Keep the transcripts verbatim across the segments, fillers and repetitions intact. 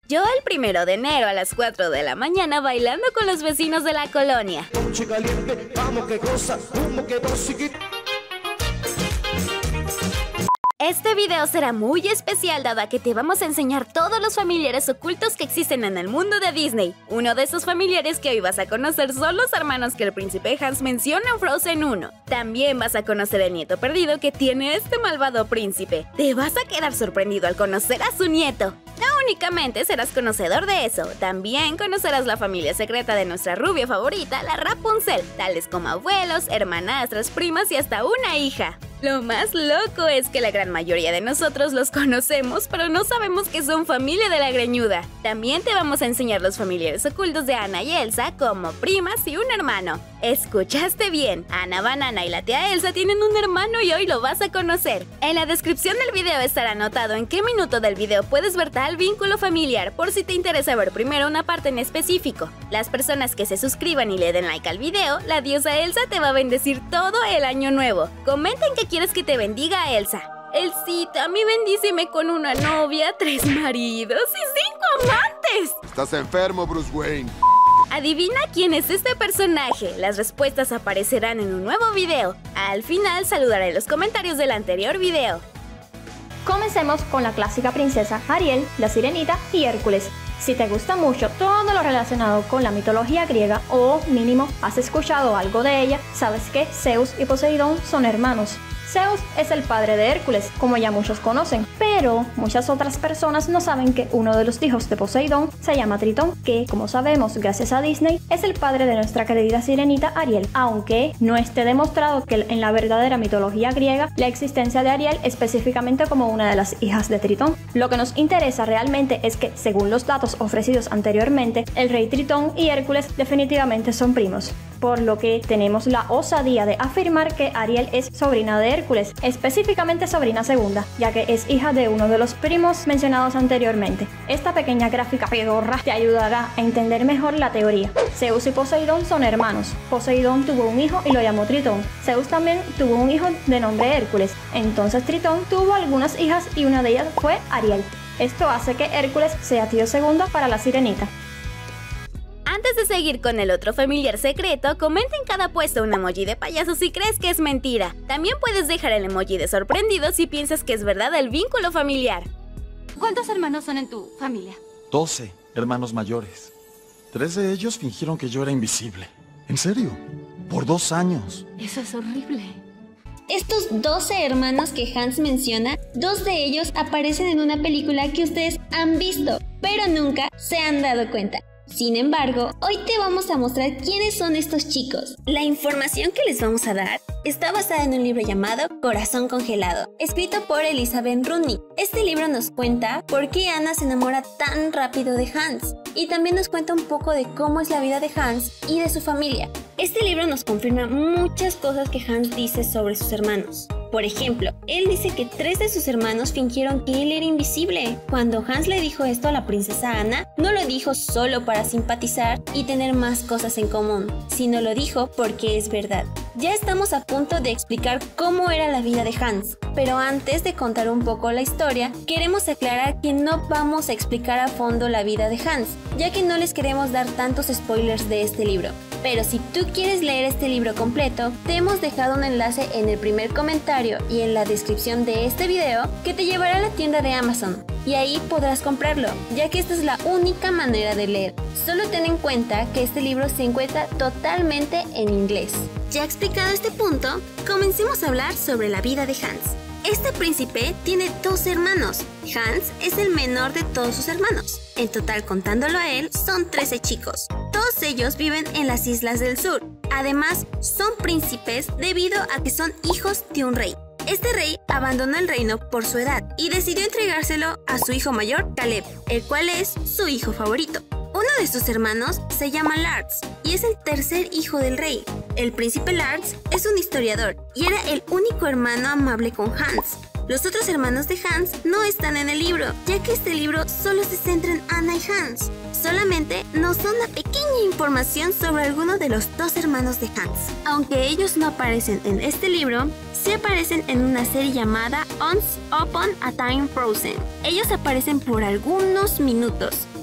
Yo el primero de enero a las cuatro de la mañana bailando con los vecinos de la colonia. Este video será muy especial dado a que te vamos a enseñar todos los familiares ocultos que existen en el mundo de Disney. Uno de esos familiares que hoy vas a conocer son los hermanos que el príncipe Hans menciona en Frozen uno. También vas a conocer el nieto perdido que tiene este malvado príncipe. Te vas a quedar sorprendido al conocer a su nieto. No únicamente serás conocedor de eso, también conocerás la familia secreta de nuestra rubia favorita, la Rapunzel, tales como abuelos, hermanastras, primas y hasta una hija. Lo más loco es que la gran mayoría de nosotros los conocemos, pero no sabemos que son familia de la greñuda. También te vamos a enseñar los familiares ocultos de Anna y Elsa como primas y un hermano. ¿Escuchaste bien? Anna Banana y la tía Elsa tienen un hermano y hoy lo vas a conocer. En la descripción del video estará anotado en qué minuto del video puedes ver tal vínculo familiar por si te interesa ver primero una parte en específico. Las personas que se suscriban y le den like al video, la diosa Elsa te va a bendecir todo el año nuevo. Comenten qué quieres que te bendiga Elsa. Elsita, a mí bendíceme con una novia, tres maridos y cinco amantes. Estás enfermo, Bruce Wayne. Adivina quién es este personaje. Las respuestas aparecerán en un nuevo video. Al final saludaré los comentarios del anterior video. Comencemos con la clásica princesa Ariel, la Sirenita y Hércules. Si te gusta mucho todo lo relacionado con la mitología griega o mínimo has escuchado algo de ella, sabes que Zeus y Poseidón son hermanos. Zeus es el padre de Hércules, como ya muchos conocen, pero muchas otras personas no saben que uno de los hijos de Poseidón se llama Tritón, que, como sabemos gracias a Disney, es el padre de nuestra querida sirenita Ariel, aunque no esté demostrado que en la verdadera mitología griega la existencia de Ariel específicamente como una de las hijas de Tritón. Lo que nos interesa realmente es que, según los datos ofrecidos anteriormente, el rey Tritón y Hércules definitivamente son primos, por lo que tenemos la osadía de afirmar que Ariel es sobrina de Hércules, específicamente sobrina segunda, ya que es hija de uno de los primos mencionados anteriormente. Esta pequeña gráfica pedorra te ayudará a entender mejor la teoría. Zeus y Poseidón son hermanos. Poseidón tuvo un hijo y lo llamó Tritón. Zeus también tuvo un hijo de nombre Hércules. Entonces Tritón tuvo algunas hijas y una de ellas fue Ariel. Esto hace que Hércules sea tío segundo para la sirenita. Antes de seguir con el otro familiar secreto, comenta en cada puesto un emoji de payaso si crees que es mentira. También puedes dejar el emoji de sorprendido si piensas que es verdad el vínculo familiar. ¿Cuántos hermanos son en tu familia? Doce hermanos mayores. Tres de ellos fingieron que yo era invisible. ¿En serio? Por dos años. Eso es horrible. Estos doce hermanos que Hans menciona, dos de ellos aparecen en una película que ustedes han visto, pero nunca se han dado cuenta. Sin embargo, hoy te vamos a mostrar quiénes son estos chicos. La información que les vamos a dar está basada en un libro llamado Corazón Congelado, escrito por Elizabeth Rudnick. Este libro nos cuenta por qué Anna se enamora tan rápido de Hans, y también nos cuenta un poco de cómo es la vida de Hans y de su familia. Este libro nos confirma muchas cosas que Hans dice sobre sus hermanos. Por ejemplo, él dice que tres de sus hermanos fingieron que él era invisible. Cuando Hans le dijo esto a la princesa Anna, no lo dijo solo para simpatizar y tener más cosas en común, sino lo dijo porque es verdad. Ya estamos a punto de explicar cómo era la vida de Hans, pero antes de contar un poco la historia, queremos aclarar que no vamos a explicar a fondo la vida de Hans, ya que no les queremos dar tantos spoilers de este libro. Pero si tú quieres leer este libro completo, te hemos dejado un enlace en el primer comentario y en la descripción de este video que te llevará a la tienda de Amazon, y ahí podrás comprarlo, ya que esta es la única manera de leer. Solo ten en cuenta que este libro se encuentra totalmente en inglés. Ya explicado este punto, comencemos a hablar sobre la vida de Hans. Este príncipe tiene dos hermanos. Hans es el menor de todos sus hermanos. En total, contándolo a él, son trece chicos. Todos ellos viven en las islas del sur. Además, son príncipes debido a que son hijos de un rey. Este rey abandonó el reino por su edad y decidió entregárselo a su hijo mayor, Caleb, el cual es su hijo favorito. Uno de sus hermanos se llama Lars y es el tercer hijo del rey. El príncipe Lars es un historiador y era el único hermano amable con Hans. Los otros hermanos de Hans no están en el libro, ya que este libro solo se centra en Anna y Hans. Solamente nos da una pequeña información sobre alguno de los dos hermanos de Hans. Aunque ellos no aparecen en este libro, sí aparecen en una serie llamada Once Upon a Time Frozen. Ellos aparecen por algunos minutos.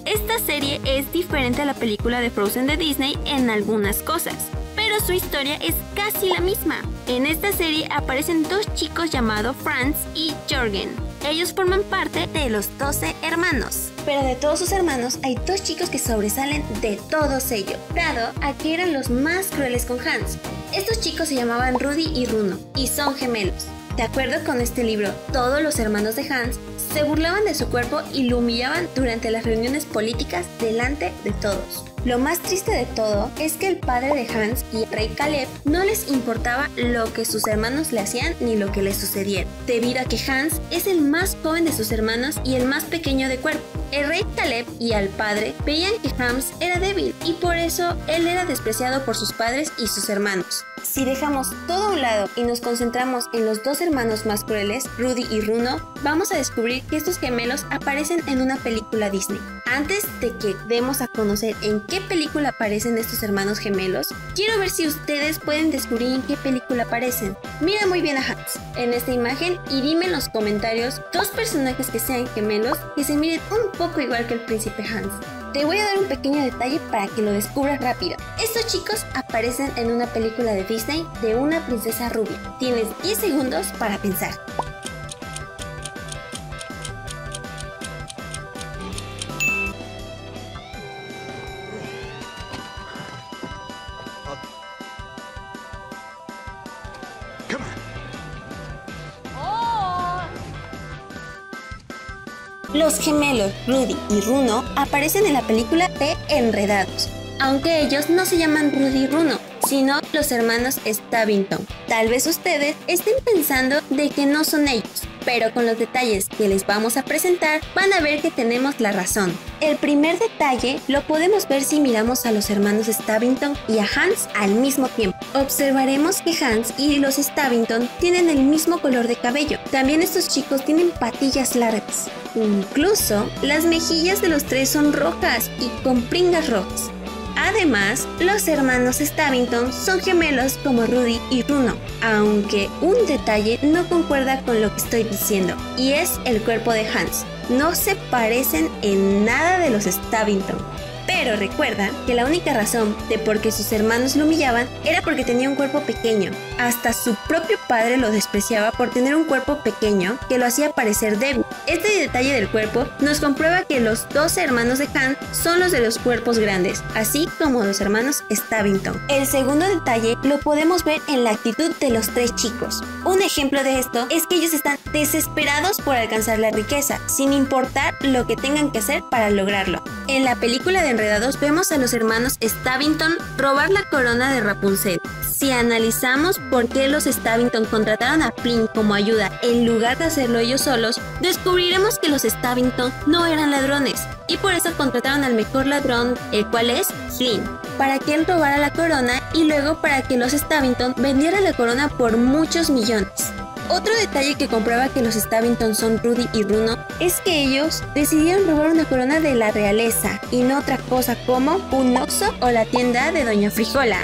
esta serie es diferente a la película de Frozen de Disney en algunas cosas, pero su historia es casi la misma. En esta serie aparecen dos chicos llamados Franz y Jürgen. Ellos forman parte de los doce hermanos. Pero de todos sus hermanos hay dos chicos que sobresalen de todos ellos, dado a que eran los más crueles con Hans. Estos chicos se llamaban Rudy y Runo y son gemelos. De acuerdo con este libro, todos los hermanos de Hans se burlaban de su cuerpo y lo humillaban durante las reuniones políticas delante de todos. Lo más triste de todo es que el padre de Hans y el rey Caleb no les importaba lo que sus hermanos le hacían ni lo que les sucediera, debido a que Hans es el más joven de sus hermanos y el más pequeño de cuerpo. El rey Caleb y al padre veían que Hans era débil y por eso él era despreciado por sus padres y sus hermanos. Si dejamos todo a un lado y nos concentramos en los dos hermanos más crueles, Rudy y Runo, vamos a descubrir que estos gemelos aparecen en una película Disney. Antes de que demos a conocer en qué película aparecen estos hermanos gemelos, quiero ver si ustedes pueden descubrir en qué película aparecen. Mira muy bien a Hans en esta imagen y dime en los comentarios dos personajes que sean gemelos que se miren un poco igual que el príncipe Hans. Te voy a dar un pequeño detalle para que lo descubras rápido. Estos chicos aparecen en una película de Disney de una princesa rubia. Tienes diez segundos para pensar. Los gemelos Rudy y Runo aparecen en la película de Enredados, aunque ellos no se llaman Rudy y Runo, sino los hermanos Stabbington. Tal vez ustedes estén pensando de que no son ellos, pero con los detalles que les vamos a presentar van a ver que tenemos la razón. El primer detalle lo podemos ver si miramos a los hermanos Stabbington y a Hans al mismo tiempo. Observaremos que Hans y los Stabbington tienen el mismo color de cabello. También estos chicos tienen patillas largas. Incluso las mejillas de los tres son rojas y con pringas rojas. Además, los hermanos Stabbington son gemelos como Rudy y Runo, aunque un detalle no concuerda con lo que estoy diciendo, y es el cuerpo de Hans. No se parecen en nada de los Stabbington. Pero recuerda que la única razón de por qué sus hermanos lo humillaban era porque tenía un cuerpo pequeño. Hasta su propio padre lo despreciaba por tener un cuerpo pequeño que lo hacía parecer débil. Este detalle del cuerpo nos comprueba que los dos hermanos de Hans son los de los cuerpos grandes, así como los hermanos Stabbington. El segundo detalle lo podemos ver en la actitud de los tres chicos. Un ejemplo de esto es que ellos están desesperados por alcanzar la riqueza, sin importar lo que tengan que hacer para lograrlo. En la película de Enredados vemos a los hermanos Stabbington robar la corona de Rapunzel. Si analizamos por qué los Stabbington contrataron a Flynn como ayuda en lugar de hacerlo ellos solos, descubriremos que los Stabbington no eran ladrones y por eso contrataron al mejor ladrón, el cual es Flynn, para que él robara la corona y luego para que los Stabbington vendieran la corona por muchos millones. Otro detalle que comprueba que los Stabbington son Rudy y Runo es que ellos decidieron robar una corona de la realeza y no otra cosa como un Oxxo o la tienda de Doña Frijola.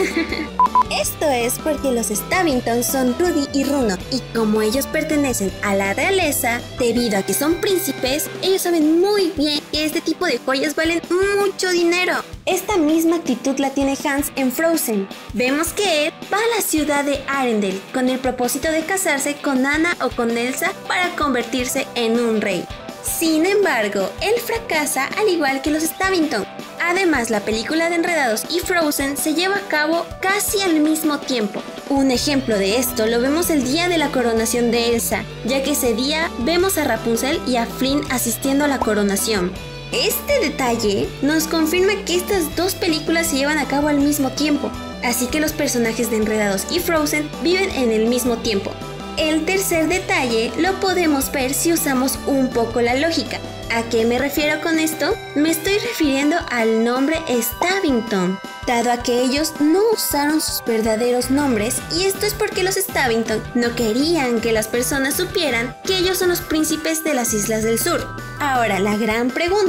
Esto es porque los Stabbington son Rudy y Runo y como ellos pertenecen a la realeza, debido a que son príncipes, ellos saben muy bien que este tipo de joyas valen mucho dinero. Esta misma actitud la tiene Hans en Frozen. Vemos que él va a la ciudad de Arendelle con el propósito de casarse con Anna o con Elsa para convertirse en un rey. Sin embargo, él fracasa al igual que los Stabbington. Además, la película de Enredados y Frozen se lleva a cabo casi al mismo tiempo. Un ejemplo de esto lo vemos el día de la coronación de Elsa, ya que ese día vemos a Rapunzel y a Flynn asistiendo a la coronación. Este detalle nos confirma que estas dos películas se llevan a cabo al mismo tiempo, así que los personajes de Enredados y Frozen viven en el mismo tiempo. El tercer detalle lo podemos ver si usamos un poco la lógica. ¿A qué me refiero con esto? Me estoy refiriendo al nombre Stabbington, dado a que ellos no usaron sus verdaderos nombres, y esto es porque los Stabbington no querían que las personas supieran que ellos son los príncipes de las Islas del Sur. Ahora, la gran pregunta: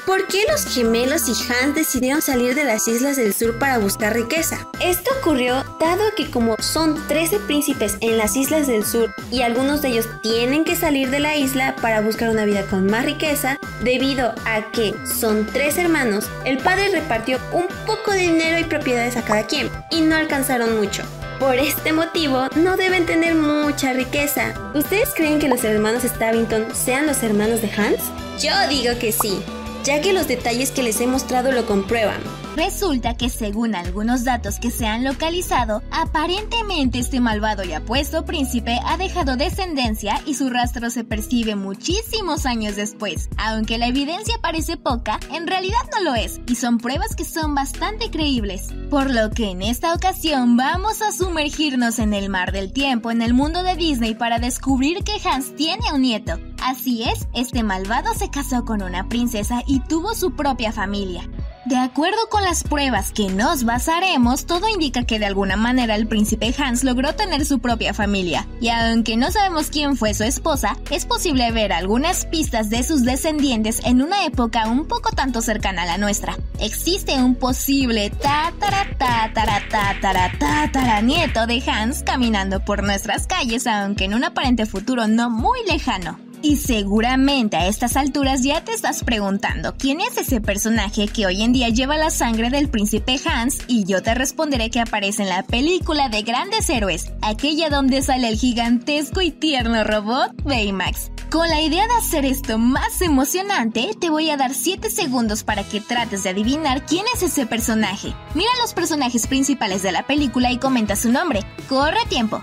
¿por qué los gemelos y Hans decidieron salir de las islas del sur para buscar riqueza? Esto ocurrió dado que como son trece príncipes en las islas del sur y algunos de ellos tienen que salir de la isla para buscar una vida con más riqueza, debido a que son tres hermanos, el padre repartió un poco de dinero y propiedades a cada quien y no alcanzaron mucho. Por este motivo, no deben tener mucha riqueza. ¿Ustedes creen que los hermanos Stabbington sean los hermanos de Hans? Yo digo que sí, ya que los detalles que les he mostrado lo comprueban. Resulta que según algunos datos que se han localizado, aparentemente este malvado y apuesto príncipe ha dejado descendencia y su rastro se percibe muchísimos años después. Aunque la evidencia parece poca, en realidad no lo es, y son pruebas que son bastante creíbles. Por lo que en esta ocasión vamos a sumergirnos en el mar del tiempo en el mundo de Disney para descubrir que Hans tiene un nieto. Así es, este malvado se casó con una princesa y tuvo su propia familia. De acuerdo con las pruebas que nos basaremos, todo indica que de alguna manera el príncipe Hans logró tener su propia familia, y aunque no sabemos quién fue su esposa, es posible ver algunas pistas de sus descendientes en una época un poco tanto cercana a la nuestra. Existe un posible tatara tatara tatara tatara nieto de Hans caminando por nuestras calles, aunque en un aparente futuro no muy lejano. Y seguramente a estas alturas ya te estás preguntando quién es ese personaje que hoy en día lleva la sangre del príncipe Hans, y yo te responderé que aparece en la película de Grandes Héroes, aquella donde sale el gigantesco y tierno robot Baymax. Con la idea de hacer esto más emocionante, te voy a dar siete segundos para que trates de adivinar quién es ese personaje. Mira los personajes principales de la película y comenta su nombre. ¡Corre tiempo!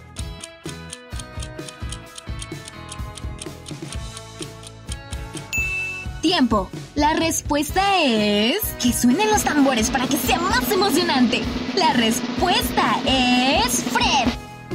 Tiempo. La respuesta es... que suenen los tambores para que sea más emocionante. La respuesta es... Fred.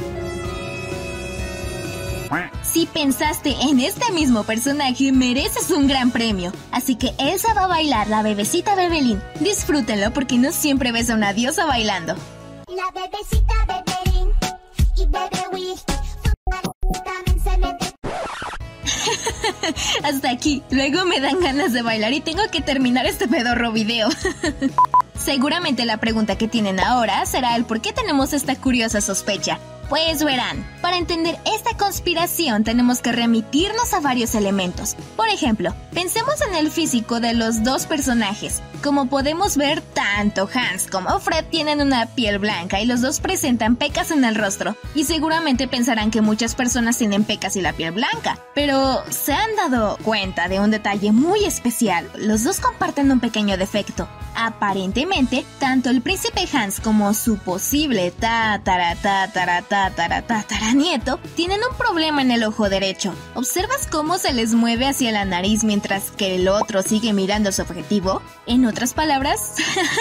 Si pensaste en este mismo personaje, mereces un gran premio. Así que Elsa va a bailar la bebecita Bebelín. Disfrútenlo porque no siempre ves a una diosa bailando. La bebecita Bebelín y Bebe Will también se mete. Hasta aquí, luego me dan ganas de bailar y tengo que terminar este pedorro video. Seguramente la pregunta que tienen ahora será el por qué tenemos esta curiosa sospecha. Pues verán, para entender esta conspiración tenemos que remitirnos a varios elementos. Por ejemplo, pensemos en el físico de los dos personajes. Como podemos ver, tanto Hans como Fred tienen una piel blanca y los dos presentan pecas en el rostro. Y seguramente pensarán que muchas personas tienen pecas y la piel blanca. Pero ¿se han dado cuenta de un detalle muy especial? Los dos comparten un pequeño defecto. Aparentemente, tanto el príncipe Hans como su posible tatara tatara tatara tatara nieto tienen un problema en el ojo derecho. ¿Observas cómo se les mueve hacia la nariz mientras que el otro sigue mirando su objetivo? En otras palabras,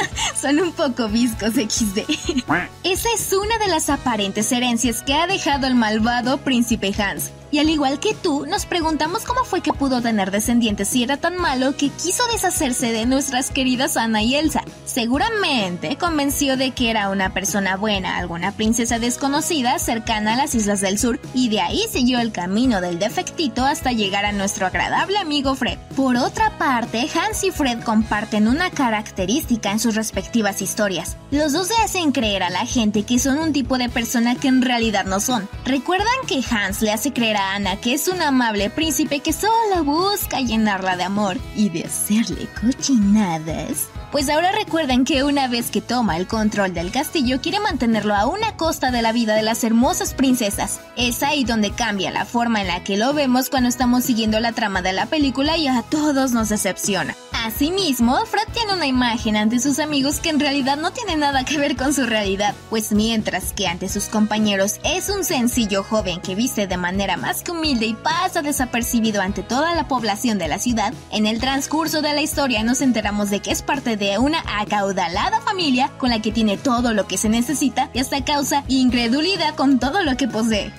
son un poco viscos equis de. Esa es una de las aparentes herencias que ha dejado el malvado príncipe Hans. Y al igual que tú, nos preguntamos cómo fue que pudo tener descendientes si era tan malo que quiso deshacerse de nuestras queridas Anna y Elsa. Seguramente convenció de que era una persona buena, alguna princesa desconocida cercana a las Islas del Sur, y de ahí siguió el camino del defectito hasta llegar a nuestro agradable amigo Fred. Por otra parte, Hans y Fred comparten una característica en sus respectivas historias. Los dos le hacen creer a la gente que son un tipo de persona que en realidad no son. ¿Recuerdan que Hans le hace creer a Anna que es un amable príncipe que solo busca llenarla de amor y de hacerle cochinadas? Pues ahora recuerden que una vez que toma el control del castillo quiere mantenerlo a una costa de la vida de las hermosas princesas. Es ahí donde cambia la forma en la que lo vemos cuando estamos siguiendo la trama de la película y a todos nos decepciona. Asimismo, Fred tiene una imagen ante sus amigos que en realidad no tiene nada que ver con su realidad, pues mientras que ante sus compañeros es un sencillo joven que viste de manera más que humilde y pasa desapercibido ante toda la población de la ciudad, en el transcurso de la historia nos enteramos de que es parte de una acaudalada familia con la que tiene todo lo que se necesita y hasta causa incredulidad con todo lo que posee.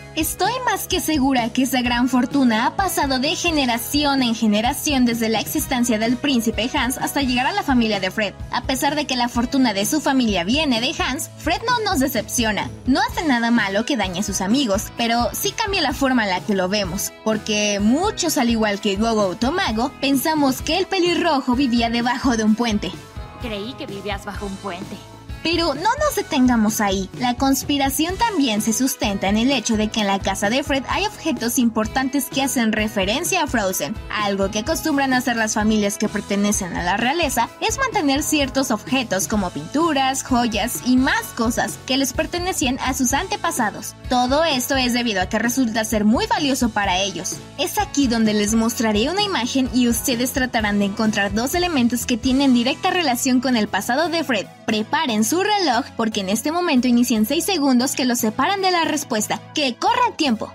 Estoy más que segura que esa gran fortuna ha pasado de generación en generación desde la existencia del príncipe Hans hasta llegar a la familia de Fred. A pesar de que la fortuna de su familia viene de Hans, Fred no nos decepciona. No hace nada malo que dañe a sus amigos, pero sí cambia la forma en la que lo vemos, porque muchos, al igual que Gogo Tomago, pensamos que el pelirrojo vivía debajo de un puente. Creí que vivías bajo un puente. Pero no nos detengamos ahí. La conspiración también se sustenta en el hecho de que en la casa de Fred hay objetos importantes que hacen referencia a Frozen. Algo que acostumbran a hacer las familias que pertenecen a la realeza es mantener ciertos objetos como pinturas, joyas y más cosas que les pertenecían a sus antepasados. Todo esto es debido a que resulta ser muy valioso para ellos. Es aquí donde les mostraré una imagen y ustedes tratarán de encontrar dos elementos que tienen directa relación con el pasado de Fred. Preparen su reloj porque en este momento inician seis segundos que los separan de la respuesta. ¡Que corra el tiempo!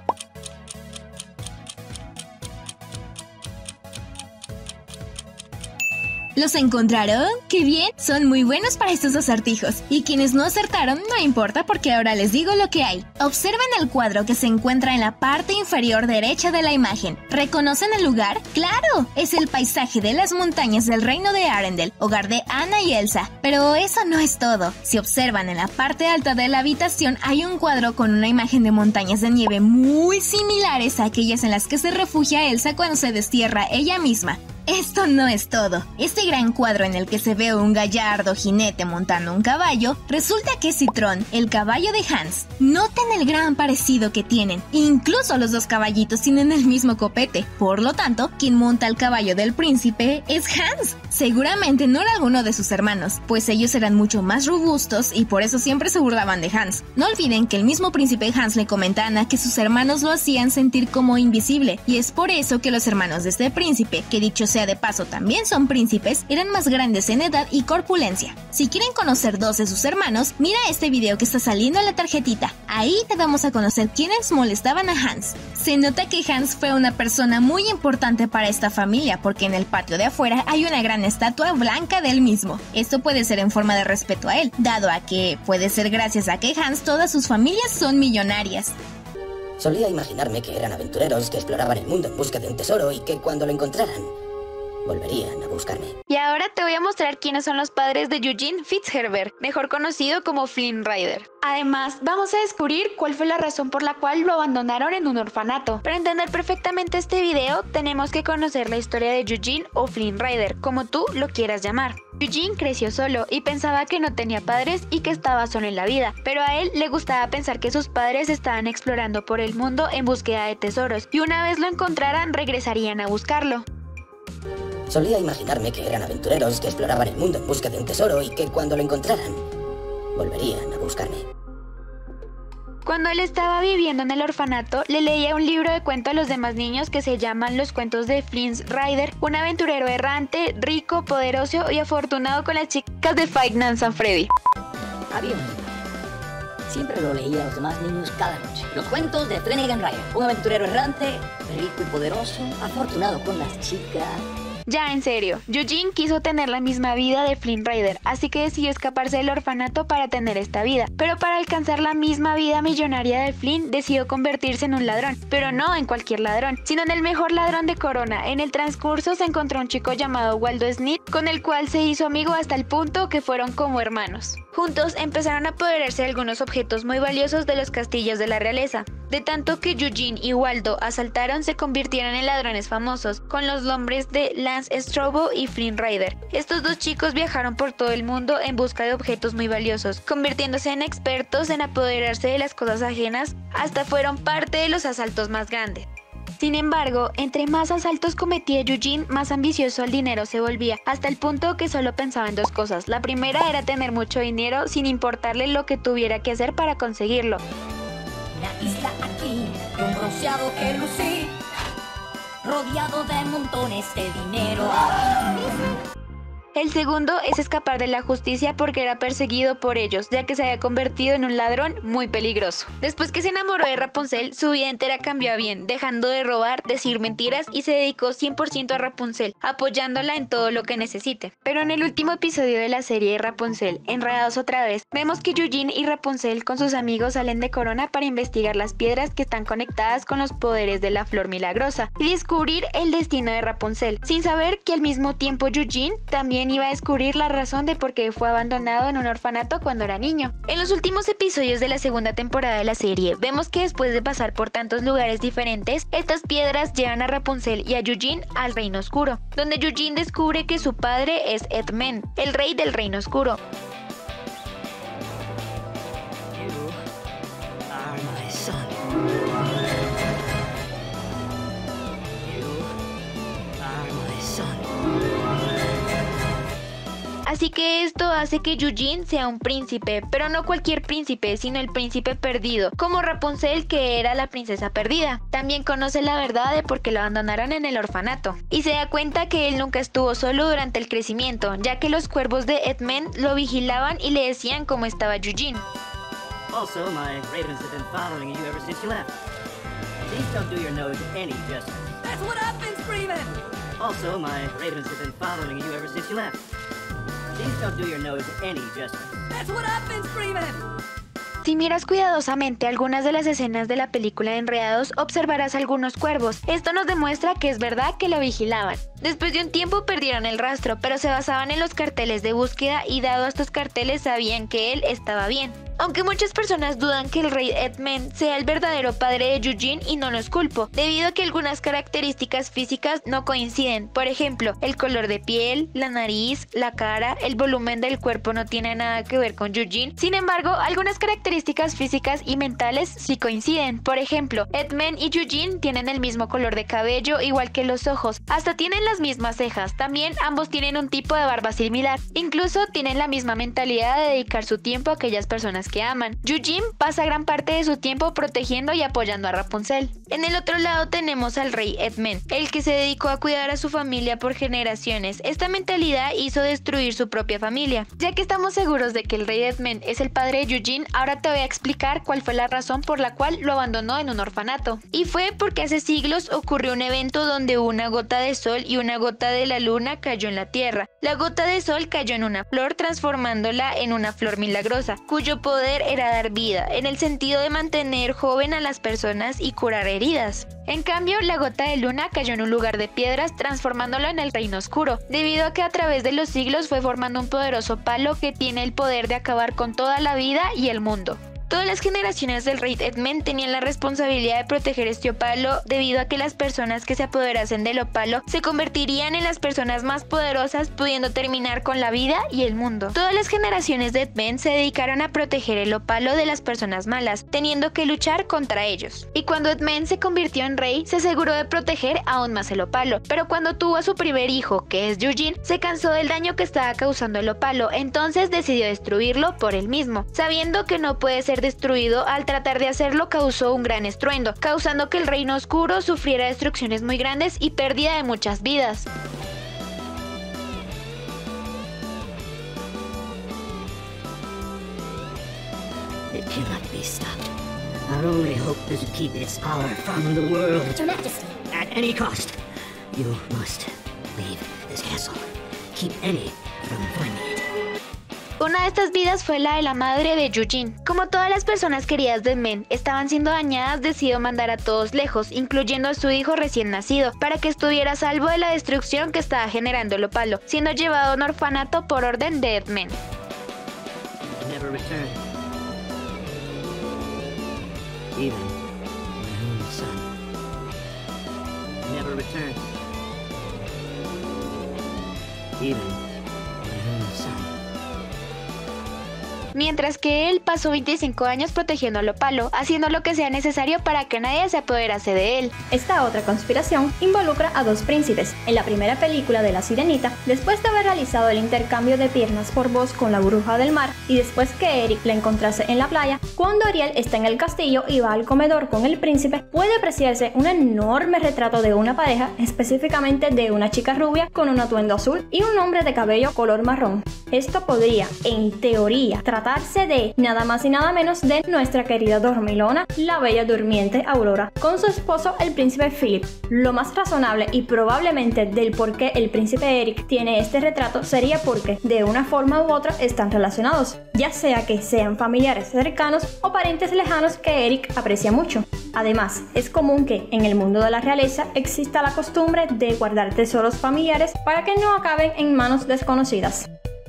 ¿Los encontraron? ¡Qué bien! Son muy buenos para estos acertijos. Y quienes no acertaron, no importa porque ahora les digo lo que hay. Observen el cuadro que se encuentra en la parte inferior derecha de la imagen. ¿Reconocen el lugar? ¡Claro! Es el paisaje de las montañas del reino de Arendelle, hogar de Anna y Elsa. Pero eso no es todo. Si observan en la parte alta de la habitación hay un cuadro con una imagen de montañas de nieve muy similares a aquellas en las que se refugia Elsa cuando se destierra ella misma. Esto no es todo. Este gran cuadro en el que se ve un gallardo jinete montando un caballo, resulta que es Citron, el caballo de Hans. Noten el gran parecido que tienen. Incluso los dos caballitos tienen el mismo copete. Por lo tanto, quien monta el caballo del príncipe es Hans. Seguramente no era alguno de sus hermanos, pues ellos eran mucho más robustos y por eso siempre se burlaban de Hans. No olviden que el mismo príncipe Hans le comenta a Anna que sus hermanos lo hacían sentir como invisible, y es por eso que los hermanos de este príncipe, que dicho sea de paso también son príncipes, eran más grandes en edad y corpulencia. Si quieren conocer dos de sus hermanos, mira este video que está saliendo en la tarjetita. Ahí te vamos a conocer quiénes molestaban a Hans. Se nota que Hans fue una persona muy importante para esta familia porque en el patio de afuera hay una gran estatua blanca de él mismo. Esto puede ser en forma de respeto a él, dado a que puede ser gracias a que Hans todas sus familias son millonarias. Solía imaginarme que eran aventureros que exploraban el mundo en busca de un tesoro y que cuando lo encontraran volverían a buscarme. Y ahora te voy a mostrar quiénes son los padres de Eugene Fitzherbert, mejor conocido como Flynn Rider. Además, vamos a descubrir cuál fue la razón por la cual lo abandonaron en un orfanato. Para entender perfectamente este video, tenemos que conocer la historia de Eugene o Flynn Rider, como tú lo quieras llamar. Eugene creció solo y pensaba que no tenía padres y que estaba solo en la vida, pero a él le gustaba pensar que sus padres estaban explorando por el mundo en búsqueda de tesoros, y una vez lo encontraran regresarían a buscarlo. Solía imaginarme que eran aventureros que exploraban el mundo en busca de un tesoro y que cuando lo encontraran volverían a buscarme. Cuando él estaba viviendo en el orfanato, le leía un libro de cuento a los demás niños que se llaman Los cuentos de Flynn Rider, un aventurero errante, rico, poderoso y afortunado con las chicas de Five Nights at Freddy. Había un libro. Siempre lo leía a los demás niños cada noche. Los cuentos de Flanagan Rider, un aventurero errante, rico y poderoso, afortunado con las chicas. Ya, en serio, Eugene quiso tener la misma vida de Flynn Rider, así que decidió escaparse del orfanato para tener esta vida. Pero para alcanzar la misma vida millonaria de Flynn, decidió convertirse en un ladrón. Pero no en cualquier ladrón, sino en el mejor ladrón de Corona. En el transcurso se encontró un chico llamado Waldo Smith, con el cual se hizo amigo hasta el punto que fueron como hermanos. Juntos empezaron a apoderarse de algunos objetos muy valiosos de los castillos de la realeza. De tanto que Eugene y Waldo asaltaron, se convirtieron en ladrones famosos, con los nombres de Lance Strobo y Flynn Rider. Estos dos chicos viajaron por todo el mundo en busca de objetos muy valiosos, convirtiéndose en expertos en apoderarse de las cosas ajenas, hasta fueron parte de los asaltos más grandes. Sin embargo, entre más asaltos cometía Eugene, más ambicioso el dinero se volvía, hasta el punto que solo pensaba en dos cosas. La primera era tener mucho dinero sin importarle lo que tuviera que hacer para conseguirlo. La isla aquí, un bronceado que lucí, rodeado de montones de dinero. El segundo es escapar de la justicia porque era perseguido por ellos, ya que se había convertido en un ladrón muy peligroso. Después que se enamoró de Rapunzel, su vida entera cambió a bien, dejando de robar, decir mentiras y se dedicó cien por ciento a Rapunzel, apoyándola en todo lo que necesite. Pero en el último episodio de la serie de Rapunzel, Enredados otra vez, vemos que Eugene y Rapunzel con sus amigos salen de Corona para investigar las piedras que están conectadas con los poderes de la flor milagrosa y descubrir el destino de Rapunzel, sin saber que al mismo tiempo Eugene también iba a descubrir la razón de por qué fue abandonado en un orfanato cuando era niño. En los últimos episodios de la segunda temporada de la serie, vemos que después de pasar por tantos lugares diferentes, estas piedras llevan a Rapunzel y a Eugene al Reino Oscuro, donde Eugene descubre que su padre es Edmund, el rey del Reino Oscuro. Así que esto hace que Eugene sea un príncipe, pero no cualquier príncipe, sino el príncipe perdido, como Rapunzel, que era la princesa perdida. También conoce la verdad de por qué lo abandonaron en el orfanato, y se da cuenta que él nunca estuvo solo durante el crecimiento, ya que los cuervos de Edmund lo vigilaban y le decían cómo estaba Eugene. Also, my ravens have been following you ever since you left. Please don't do your nose any justice. That's what happens, Freeman! Also, my ravens have been following you ever since you left. Please don't do your nose any justice. That's what happens, Freeman! Si miras cuidadosamente algunas de las escenas de la película de Enredados, observarás algunos cuervos. Esto nos demuestra que es verdad que lo vigilaban. Después de un tiempo perdieron el rastro, pero se basaban en los carteles de búsqueda y dado a estos carteles sabían que él estaba bien. Aunque muchas personas dudan que el rey Edmund sea el verdadero padre de Eugene y no los culpo, debido a que algunas características físicas no coinciden. Por ejemplo, el color de piel, la nariz, la cara, el volumen del cuerpo no tiene nada que ver con Eugene. Sin embargo, algunas características físicas y mentales sí coinciden. Por ejemplo, Edmund y Eugene tienen el mismo color de cabello, igual que los ojos. Hasta tienen las mismas cejas. También ambos tienen un tipo de barba similar. Incluso tienen la misma mentalidad de dedicar su tiempo a aquellas personas que aman. Eugene pasa gran parte de su tiempo protegiendo y apoyando a Rapunzel. En el otro lado tenemos al rey Edmund, el que se dedicó a cuidar a su familia por generaciones. Esta mentalidad hizo destruir su propia familia. Ya que estamos seguros de que el rey Edmund es el padre de Eugene, ahora te voy a explicar cuál fue la razón por la cual lo abandonó en un orfanato. Y fue porque hace siglos ocurrió un evento donde una gota de sol y una gota de la luna cayó en la tierra. La gota de sol cayó en una flor, transformándola en una flor milagrosa, cuyo poder era dar vida, en el sentido de mantener joven a las personas y curar heridas. En cambio, la gota de luna cayó en un lugar de piedras, transformándolo en el Reino Oscuro, debido a que a través de los siglos fue formando un poderoso palo que tiene el poder de acabar con toda la vida y el mundo. Todas las generaciones del rey Edmund tenían la responsabilidad de proteger este opalo debido a que las personas que se apoderasen del opalo se convertirían en las personas más poderosas, pudiendo terminar con la vida y el mundo. Todas las generaciones de Edmund se dedicaron a proteger el opalo de las personas malas, teniendo que luchar contra ellos. Y cuando Edmund se convirtió en rey, se aseguró de proteger aún más el opalo. Pero cuando tuvo a su primer hijo, que es Eugene, se cansó del daño que estaba causando el opalo, entonces decidió destruirlo por él mismo, sabiendo que no puede ser destruido. Al tratar de hacerlo causó un gran estruendo, causando que el Reino Oscuro sufriera destrucciones muy grandes y pérdida de muchas vidas. It cannot be stopped. Our only hope is to keep its power from the world. Your Majesty. At any cost. You must leave this castle. Keep any from finding it. Una de estas vidas fue la de la madre de Eugene. Como todas las personas queridas de Edmund estaban siendo dañadas, decidió mandar a todos lejos, incluyendo a su hijo recién nacido, para que estuviera a salvo de la destrucción que estaba generando el opalo, siendo llevado a un orfanato por orden de Edmund. Never return. Even my own son. Never return. Even my own son. mientras que él pasó veinticinco años protegiendo a Opalo, haciendo lo que sea necesario para que nadie se apoderase de él. Esta otra conspiración involucra a dos príncipes. En la primera película de La Sirenita, después de haber realizado el intercambio de piernas por voz con la bruja del mar y después que Eric la encontrase en la playa, cuando Ariel está en el castillo y va al comedor con el príncipe, puede apreciarse un enorme retrato de una pareja, específicamente de una chica rubia con un atuendo azul y un hombre de cabello color marrón. Esto podría, en teoría, tratarse de nada más y nada menos de nuestra querida dormilona, la bella durmiente Aurora, con su esposo el príncipe Philip. Lo más razonable y probablemente del por qué el príncipe Eric tiene este retrato sería porque de una forma u otra están relacionados, ya sea que sean familiares cercanos o parientes lejanos que Eric aprecia mucho. Además, es común que en el mundo de la realeza exista la costumbre de guardar tesoros familiares para que no acaben en manos desconocidas.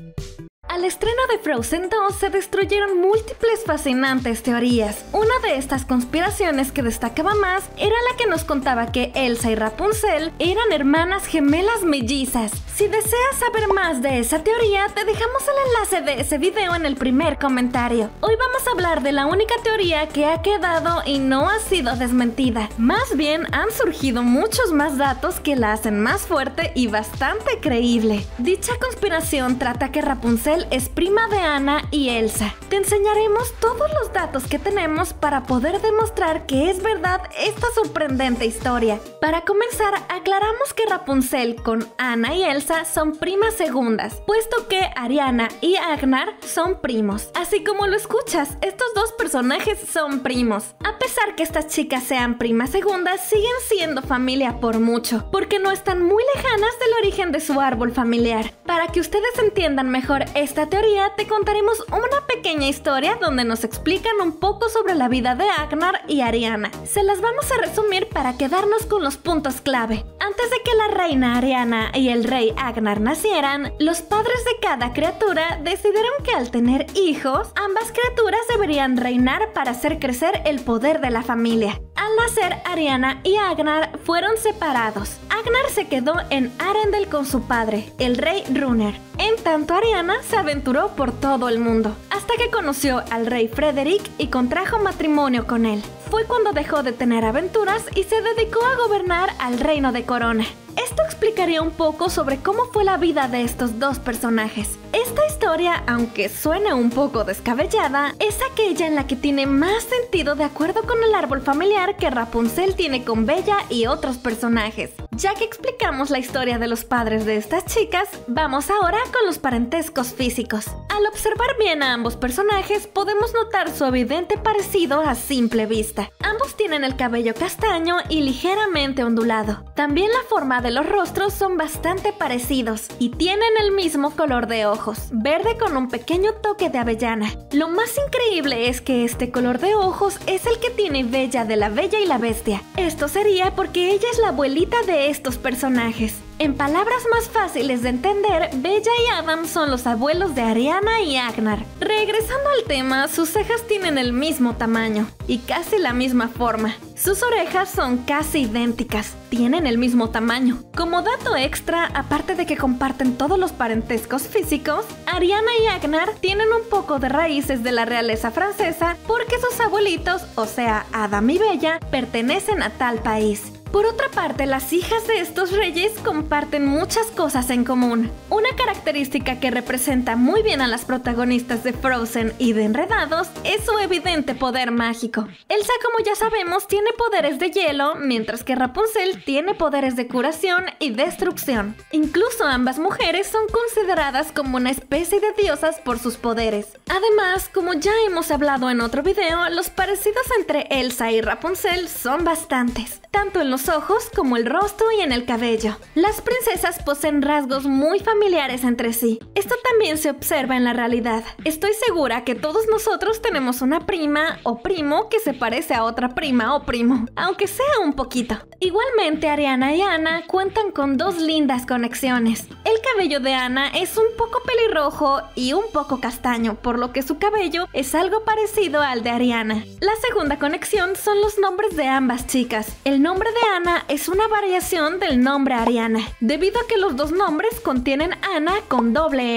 Al estreno de Frozen dos se destruyeron múltiples fascinantes teorías. Una de estas conspiraciones que destacaba más era la que nos contaba que Elsa y Rapunzel eran hermanas gemelas mellizas. Si deseas saber más de esa teoría, te dejamos el enlace de ese video en el primer comentario. Hoy vamos a hablar de la única teoría que ha quedado y no ha sido desmentida. Más bien, han surgido muchos más datos que la hacen más fuerte y bastante creíble. Dicha conspiración trata que Rapunzel es prima de Anna y Elsa. Te enseñaremos todos los datos que tenemos para poder demostrar que es verdad esta sorprendente historia. Para comenzar, aclaramos que Rapunzel con Anna y Elsa son primas segundas, puesto que Ariana y Agnar son primos. Así como lo escuchas, estos dos personajes son primos. A pesar que estas chicas sean primas segundas, siguen siendo familia por mucho, porque no están muy lejanas del origen de su árbol familiar. Para que ustedes entiendan mejor esta teoría, te contaremos una pequeña historia donde nos explican un poco sobre la vida de Agnar y Ariana. Se las vamos a resumir para quedarnos con los puntos clave. Antes de que la reina Ariana y el rey Agnar nacieran, los padres de cada criatura decidieron que al tener hijos, ambas criaturas deberían reinar para hacer crecer el poder de la familia. Al nacer, Ariana y Agnar fueron separados. Agnar se quedó en Arendelle con su padre, el rey Runer. En tanto, Ariana se aventuró por todo el mundo, hasta que conoció al rey Frederick y contrajo matrimonio con él. Fue cuando dejó de tener aventuras y se dedicó a gobernar al reino de Corona. Esto explicaría un poco sobre cómo fue la vida de estos dos personajes. Esta historia, aunque suene un poco descabellada, es aquella en la que tiene más sentido de acuerdo con el árbol familiar que Rapunzel tiene con Bella y otros personajes. Ya que explicamos la historia de los padres de estas chicas, vamos ahora con los parentescos físicos. Al observar bien a ambos personajes, podemos notar su evidente parecido a simple vista. Ambos tienen el cabello castaño y ligeramente ondulado. También la forma de los rostros son bastante parecidos y tienen el mismo color de ojos, verde con un pequeño toque de avellana. Lo más increíble es que este color de ojos es el que tiene Bella de La Bella y la Bestia. Esto sería porque ella es la abuelita de estos personajes. En palabras más fáciles de entender, Bella y Adam son los abuelos de Ariana y Agnar. Regresando al tema, sus cejas tienen el mismo tamaño y casi la misma forma. Sus orejas son casi idénticas, tienen el mismo tamaño. Como dato extra, aparte de que comparten todos los parentescos físicos, Ariana y Agnar tienen un poco de raíces de la realeza francesa porque sus abuelitos, o sea, Adam y Bella, pertenecen a tal país. Por otra parte, las hijas de estos reyes comparten muchas cosas en común. Una característica que representa muy bien a las protagonistas de Frozen y de Enredados es su evidente poder mágico. Elsa, como ya sabemos, tiene poderes de hielo, mientras que Rapunzel tiene poderes de curación y destrucción. Incluso ambas mujeres son consideradas como una especie de diosas por sus poderes. Además, como ya hemos hablado en otro video, los parecidos entre Elsa y Rapunzel son bastantes, tanto en los ojos como el rostro y en el cabello. Las princesas poseen rasgos muy familiares entre sí. Esto también se observa en la realidad. Estoy segura que todos nosotros tenemos una prima o primo que se parece a otra prima o primo, aunque sea un poquito. Igualmente, Ariana y Anna cuentan con dos lindas conexiones. El cabello de Anna es un poco pelirrojo y un poco castaño, por lo que su cabello es algo parecido al de Ariana. La segunda conexión son los nombres de ambas chicas. El nombre de Anna es una variación del nombre Ariana, debido a que los dos nombres contienen Ana con doble N.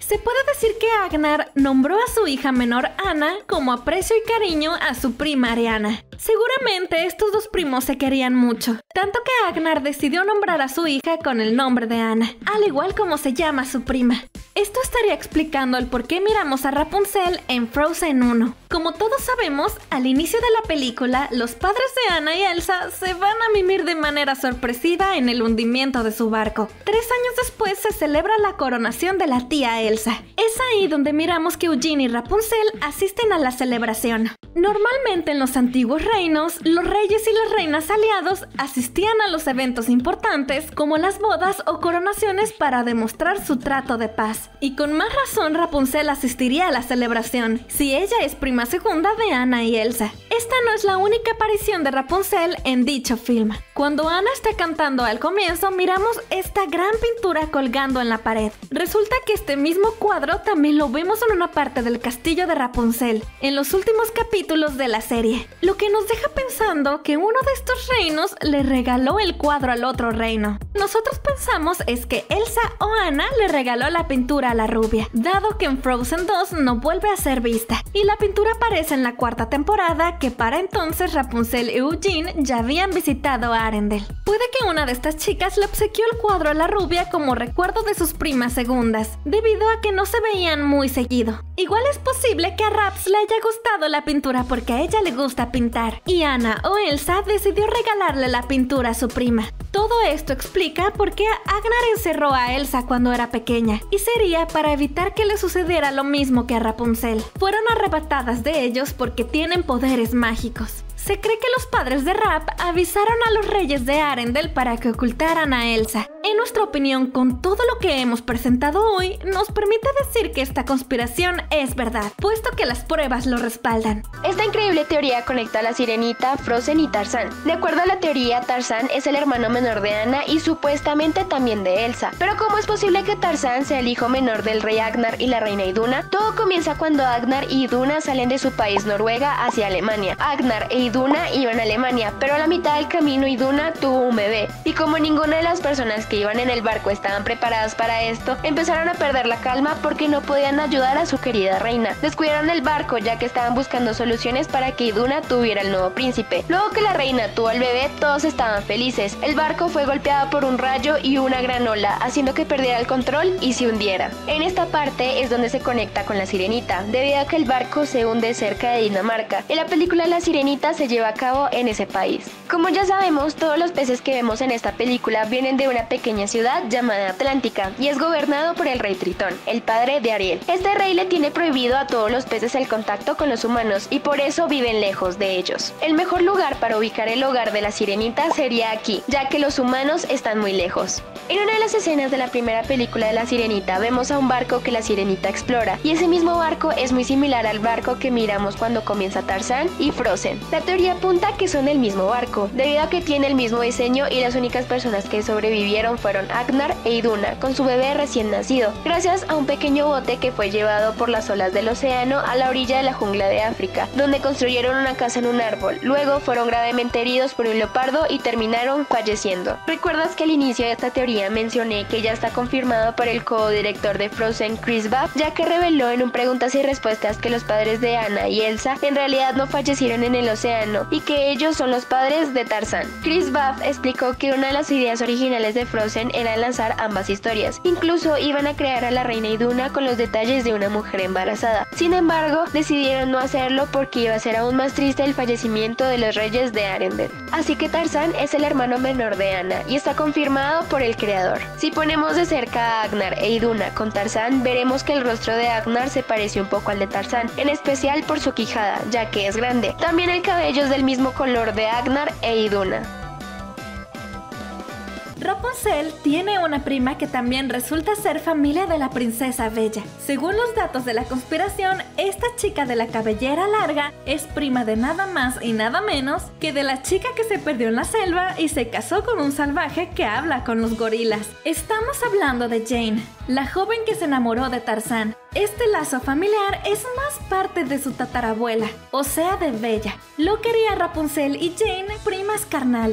Se puede decir que Agnar nombró a su hija menor Anna como aprecio y cariño a su prima Ariana. Seguramente estos dos primos se querían mucho, tanto que Agnar decidió nombrar a su hija con el nombre de Anna, al igual como se llama su prima. Esto estaría explicando el por qué miramos a Rapunzel en Frozen uno. Como todos sabemos, al inicio de la película, los padres de Anna y Elsa se van a mimir de manera sorpresiva en el hundimiento de su barco. Tres años después se celebra la coronación de la tía Elsa. Es ahí donde miramos que Eugene y Rapunzel asisten a la celebración. Normalmente en los antiguos reinos, los reyes y las reinas aliados asistían a los eventos importantes como las bodas o coronaciones para demostrar su trato de paz. Y con más razón Rapunzel asistiría a la celebración, si ella es prima segunda de Anna y Elsa. Esta no es la única aparición de Rapunzel en dicho film. Cuando Anna está cantando al comienzo, miramos esta gran pintura colgando en la pared. Resulta que este mismo cuadro también lo vemos en una parte del castillo de Rapunzel, en los últimos capítulos de la serie, lo que nos deja pensando que uno de estos reinos le regaló el cuadro al otro reino. Nosotros pensamos es que Elsa o Anna le regaló la pintura a la rubia, dado que en Frozen dos no vuelve a ser vista, y la pintura aparece en la cuarta temporada, que para entonces Rapunzel y Eugene ya habían visitado a Arendelle. Puede que una de estas chicas le obsequió el cuadro a la rubia como recuerdo de sus primas segundas, debido a que no se veían muy seguido. Igual es posible que a Raps le haya gustado la pintura porque a ella le gusta pintar, y Anna o Elsa decidió regalarle la pintura a su prima. Todo esto explica por qué Agnar encerró a Elsa cuando era pequeña, y sería para evitar que le sucediera lo mismo que a Rapunzel. Fueron arrebatadas de ellos porque tienen poderes mágicos. Se cree que los padres de Rap avisaron a los reyes de Arendelle para que ocultaran a Elsa. En nuestra opinión, con todo lo que hemos presentado hoy, nos permite decir que esta conspiración es verdad, puesto que las pruebas lo respaldan. Esta increíble teoría conecta a la Sirenita, Frozen y Tarzán. De acuerdo a la teoría, Tarzán es el hermano menor de Anna y supuestamente también de Elsa. Pero ¿cómo es posible que Tarzán sea el hijo menor del rey Agnar y la reina Iduna? Todo comienza cuando Agnar y Iduna salen de su país Noruega hacia Alemania. Agnar e Iduna iban a Alemania, pero a la mitad del camino Iduna tuvo un bebé. Y como ninguna de las personas que iban en el barco estaban preparadas para esto, empezaron a perder la calma porque no podían ayudar a su querida reina. Descuidaron el barco ya que estaban buscando soluciones para que Iduna tuviera el nuevo príncipe. Luego que la reina tuvo al bebé, todos estaban felices. El barco fue golpeado por un rayo y una gran ola, haciendo que perdiera el control y se hundiera. En esta parte es donde se conecta con la Sirenita, debido a que el barco se hunde cerca de Dinamarca. En la película La Sirenita se lleva a cabo en ese país. Como ya sabemos, todos los peces que vemos en esta película vienen de una pequeña ciudad llamada Atlántica y es gobernado por el rey Tritón, el padre de Ariel. Este rey le tiene prohibido a todos los peces el contacto con los humanos y por eso viven lejos de ellos. El mejor lugar para ubicar el hogar de la Sirenita sería aquí, ya que los humanos están muy lejos. En una de las escenas de la primera película de La Sirenita vemos a un barco que la Sirenita explora, y ese mismo barco es muy similar al barco que miramos cuando comienza Tarzán y Frozen. La teoría apunta que son el mismo barco, debido a que tiene el mismo diseño y las únicas personas que sobrevivieron fueron Agnar e Iduna con su bebé recién nacido, gracias a un pequeño bote que fue llevado por las olas del océano a la orilla de la jungla de África, donde construyeron una casa en un árbol. Luego fueron gravemente heridos por un leopardo y terminaron falleciendo. ¿Recuerdas que al inicio de esta teoría mencioné que ya está confirmado por el co-director de Frozen, Chris Babb, ya que reveló en un preguntas y respuestas que los padres de Anna y Elsa en realidad no fallecieron en el océano y que ellos son los padres de Tarzán? Chris Babb explicó que una de las ideas originales de Frozen era lanzar ambas historias. Incluso iban a crear a la reina Iduna con los detalles de una mujer embarazada. Sin embargo, decidieron no hacerlo porque iba a ser aún más triste el fallecimiento de los reyes de Arendelle. Así que Tarzán es el hermano menor de Anna y está confirmado por el creador. Si ponemos de cerca a Agnar e Iduna con Tarzán, veremos que el rostro de Agnar se parece un poco al de Tarzán, en especial por su quijada, ya que es grande. También el cabello es del mismo color de Agnar e Iduna. Rapunzel tiene una prima que también resulta ser familia de la princesa Bella. Según los datos de la conspiración, esta chica de la cabellera larga es prima de nada más y nada menos que de la chica que se perdió en la selva y se casó con un salvaje que habla con los gorilas. Estamos hablando de Jane, la joven que se enamoró de Tarzán. Este lazo familiar es más parte de su tatarabuela, o sea de Bella. Lo quería Rapunzel y Jane primas carnales.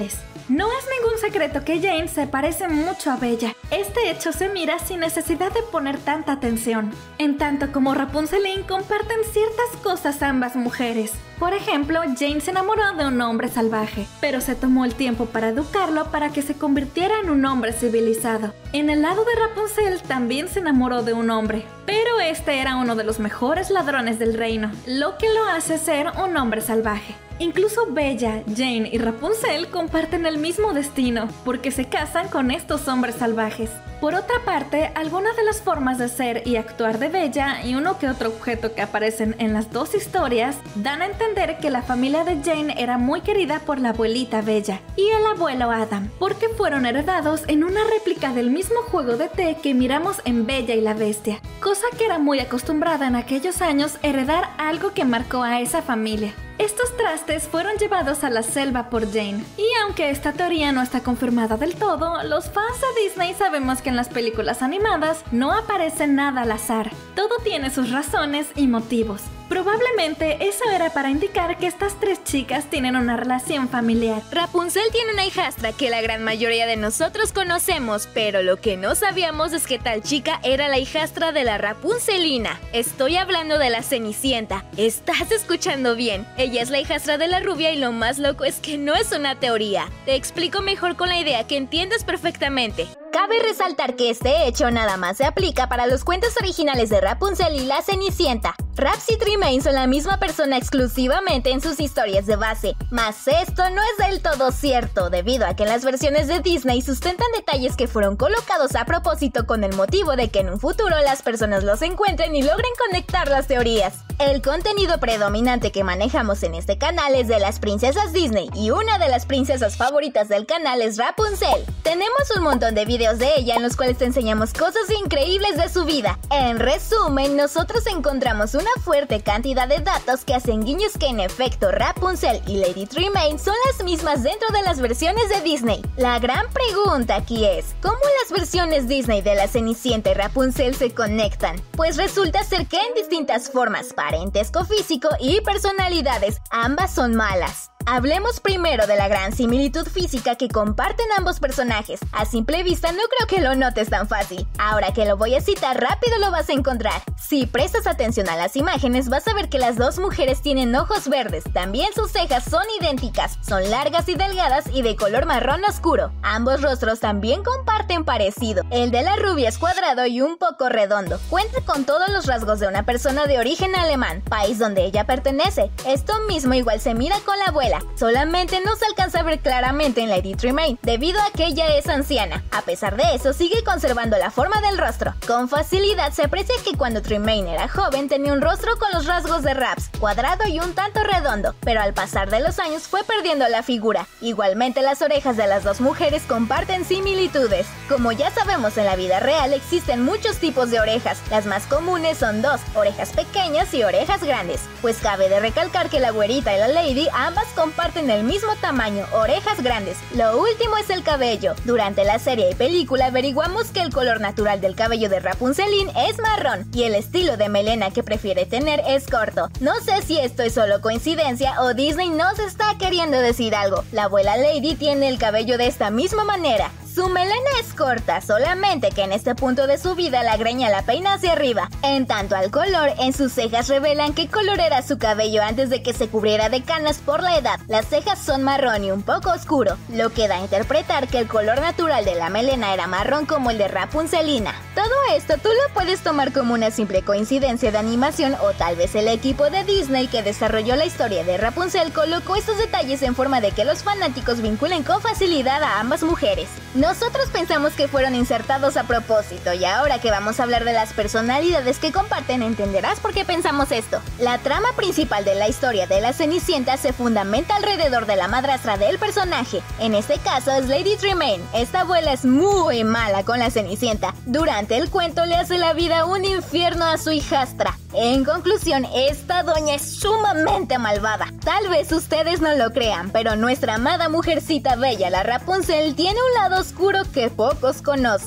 No es ningún secreto que Jane se parece mucho a Bella. Este hecho se mira sin necesidad de poner tanta atención. En tanto como Rapunzelín comparten ciertas cosas ambas mujeres. Por ejemplo, Jane se enamoró de un hombre salvaje, pero se tomó el tiempo para educarlo para que se convirtiera en un hombre civilizado. En el lado de Rapunzel también se enamoró de un hombre, pero este era uno de los mejores ladrones del reino, lo que lo hace ser un hombre salvaje. Incluso Bella, Jane y Rapunzel comparten el mismo destino, porque se casan con estos hombres salvajes. Por otra parte, algunas de las formas de ser y actuar de Bella y uno que otro objeto que aparecen en las dos historias dan a entender que la familia de Jane era muy querida por la abuelita Bella y el abuelo Adam, porque fueron heredados en una réplica del mismo juego de té que miramos en Bella y la Bestia, cosa que era muy acostumbrada en aquellos años heredar algo que marcó a esa familia. Estos trastes fueron llevados a la selva por Jane, y aunque esta teoría no está confirmada del todo, los fans de Disney sabemos que en las películas animadas no aparece nada al azar. Todo tiene sus razones y motivos. Probablemente eso era para indicar que estas tres chicas tienen una relación familiar. Rapunzel tiene una hijastra que la gran mayoría de nosotros conocemos, pero lo que no sabíamos es que tal chica era la hijastra de la Rapunzelina. Estoy hablando de la Cenicienta. ¿Estás escuchando bien? Ella es la hijastra de la rubia y lo más loco es que no es una teoría. Te explico mejor con la idea que entiendes perfectamente. Cabe resaltar que este hecho nada más se aplica para los cuentos originales de Rapunzel y la Cenicienta. Raps y Tremaine son la misma persona exclusivamente en sus historias de base, mas esto no es del todo cierto, debido a que en las versiones de Disney sustentan detalles que fueron colocados a propósito con el motivo de que en un futuro las personas los encuentren y logren conectar las teorías. El contenido predominante que manejamos en este canal es de las princesas Disney, y una de las princesas favoritas del canal es Rapunzel. Tenemos un montón de videos de ella en los cuales te enseñamos cosas increíbles de su vida. En resumen, nosotros encontramos una fuerte cantidad de datos que hacen guiños que en efecto Rapunzel y Lady Tremaine son las mismas dentro de las versiones de Disney. La gran pregunta aquí es, ¿cómo las versiones Disney de la Cenicienta y Rapunzel se conectan? Pues resulta ser que en distintas formas, parentesco físico y personalidades, ambas son malas. Hablemos primero de la gran similitud física que comparten ambos personajes. A simple vista no creo que lo notes tan fácil. Ahora que lo voy a citar rápido lo vas a encontrar. Si prestas atención a las imágenes vas a ver que las dos mujeres tienen ojos verdes. También sus cejas son idénticas. Son largas y delgadas y de color marrón oscuro. Ambos rostros también comparten parecido. El de la rubia es cuadrado y un poco redondo. Cuenta con todos los rasgos de una persona de origen alemán, país donde ella pertenece. Esto mismo igual se mira con la abuela. Solamente no se alcanza a ver claramente en Lady Tremaine, debido a que ella es anciana. A pesar de eso, sigue conservando la forma del rostro. Con facilidad se aprecia que cuando Tremaine era joven tenía un rostro con los rasgos de Raps, cuadrado y un tanto redondo, pero al pasar de los años fue perdiendo la figura. Igualmente las orejas de las dos mujeres comparten similitudes. Como ya sabemos, en la vida real existen muchos tipos de orejas. Las más comunes son dos, orejas pequeñas y orejas grandes. Pues cabe de recalcar que la güerita y la Lady ambas comparten el mismo tamaño, orejas grandes. Lo último es el cabello. Durante la serie y película averiguamos que el color natural del cabello de Rapunzelín es marrón y el estilo de melena que prefiere tener es corto. No sé si esto es solo coincidencia o Disney nos está queriendo decir algo. La abuela Lady tiene el cabello de esta misma manera. Su melena es corta, solamente que en este punto de su vida la greña la peina hacia arriba. En tanto al color, en sus cejas revelan qué color era su cabello antes de que se cubriera de canas por la edad. Las cejas son marrón y un poco oscuro, lo que da a interpretar que el color natural de la melena era marrón como el de Rapunzelina. Todo esto tú lo puedes tomar como una simple coincidencia de animación o tal vez el equipo de Disney que desarrolló la historia de Rapunzel colocó estos detalles en forma de que los fanáticos vinculen con facilidad a ambas mujeres. Nosotros pensamos que fueron insertados a propósito y ahora que vamos a hablar de las personalidades que comparten entenderás por qué pensamos esto. La trama principal de la historia de la Cenicienta se fundamenta alrededor de la madrastra del personaje. En este caso es Lady Tremaine. Esta abuela es muy mala con la Cenicienta. Durante el cuento le hace la vida un infierno a su hijastra. En conclusión, esta doña es sumamente malvada. Tal vez ustedes no lo crean, pero nuestra amada mujercita bella, la Rapunzel, tiene un lado oscuro que pocos conocen.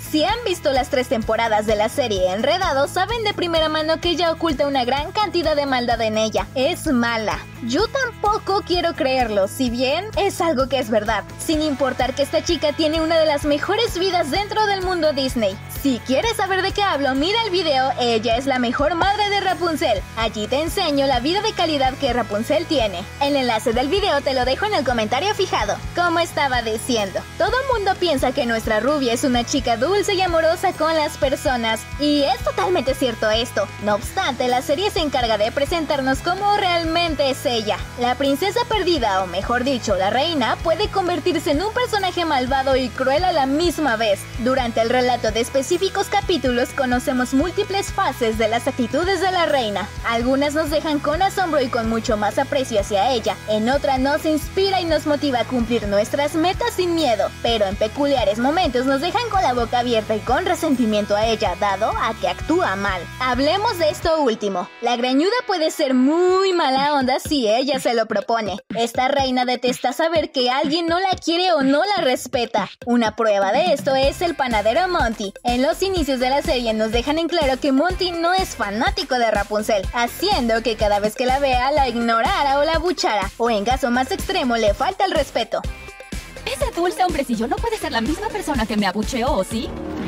Si han visto las tres temporadas de la serie Enredados, saben de primera mano que ella oculta una gran cantidad de maldad en ella. Es mala. Yo tampoco quiero creerlo, si bien es algo que es verdad, sin importar que esta chica tiene una de las mejores vidas dentro del mundo Disney. Si quieres saber de qué hablo, mira el video Ella es la mejor madre de Rapunzel. Allí te enseño la vida de calidad que Rapunzel tiene. El enlace del video te lo dejo en el comentario fijado. Como estaba diciendo, todo el mundo piensa que nuestra rubia es una chica dulce y amorosa con las personas, y es totalmente cierto esto. No obstante, la serie se encarga de presentarnos cómo realmente es ella. La princesa perdida, o mejor dicho, la reina, puede convertirse en un personaje malvado y cruel a la misma vez. Durante el relato de específicos capítulos conocemos múltiples fases de las actitudes de la reina. Algunas nos dejan con asombro y con mucho más aprecio hacia ella. En otra nos inspira y nos motiva a cumplir nuestras metas sin miedo, pero en peculiares momentos nos dejan con la boca abierta y con resentimiento a ella, dado a que actúa mal. Hablemos de esto último. La greñuda puede ser muy mala onda si ella se lo propone. Esta reina detesta saber que alguien no la quiere o no la respeta. Una prueba de esto es el panadero Monty. En los inicios de la serie nos dejan en claro que Monty no es fanático de Rapunzel, haciendo que cada vez que la vea la ignorara o la abuchara, o en caso más extremo le falta el respeto. Ese dulce hombrecillo no puede ser la misma persona que me abucheó, ¿sí?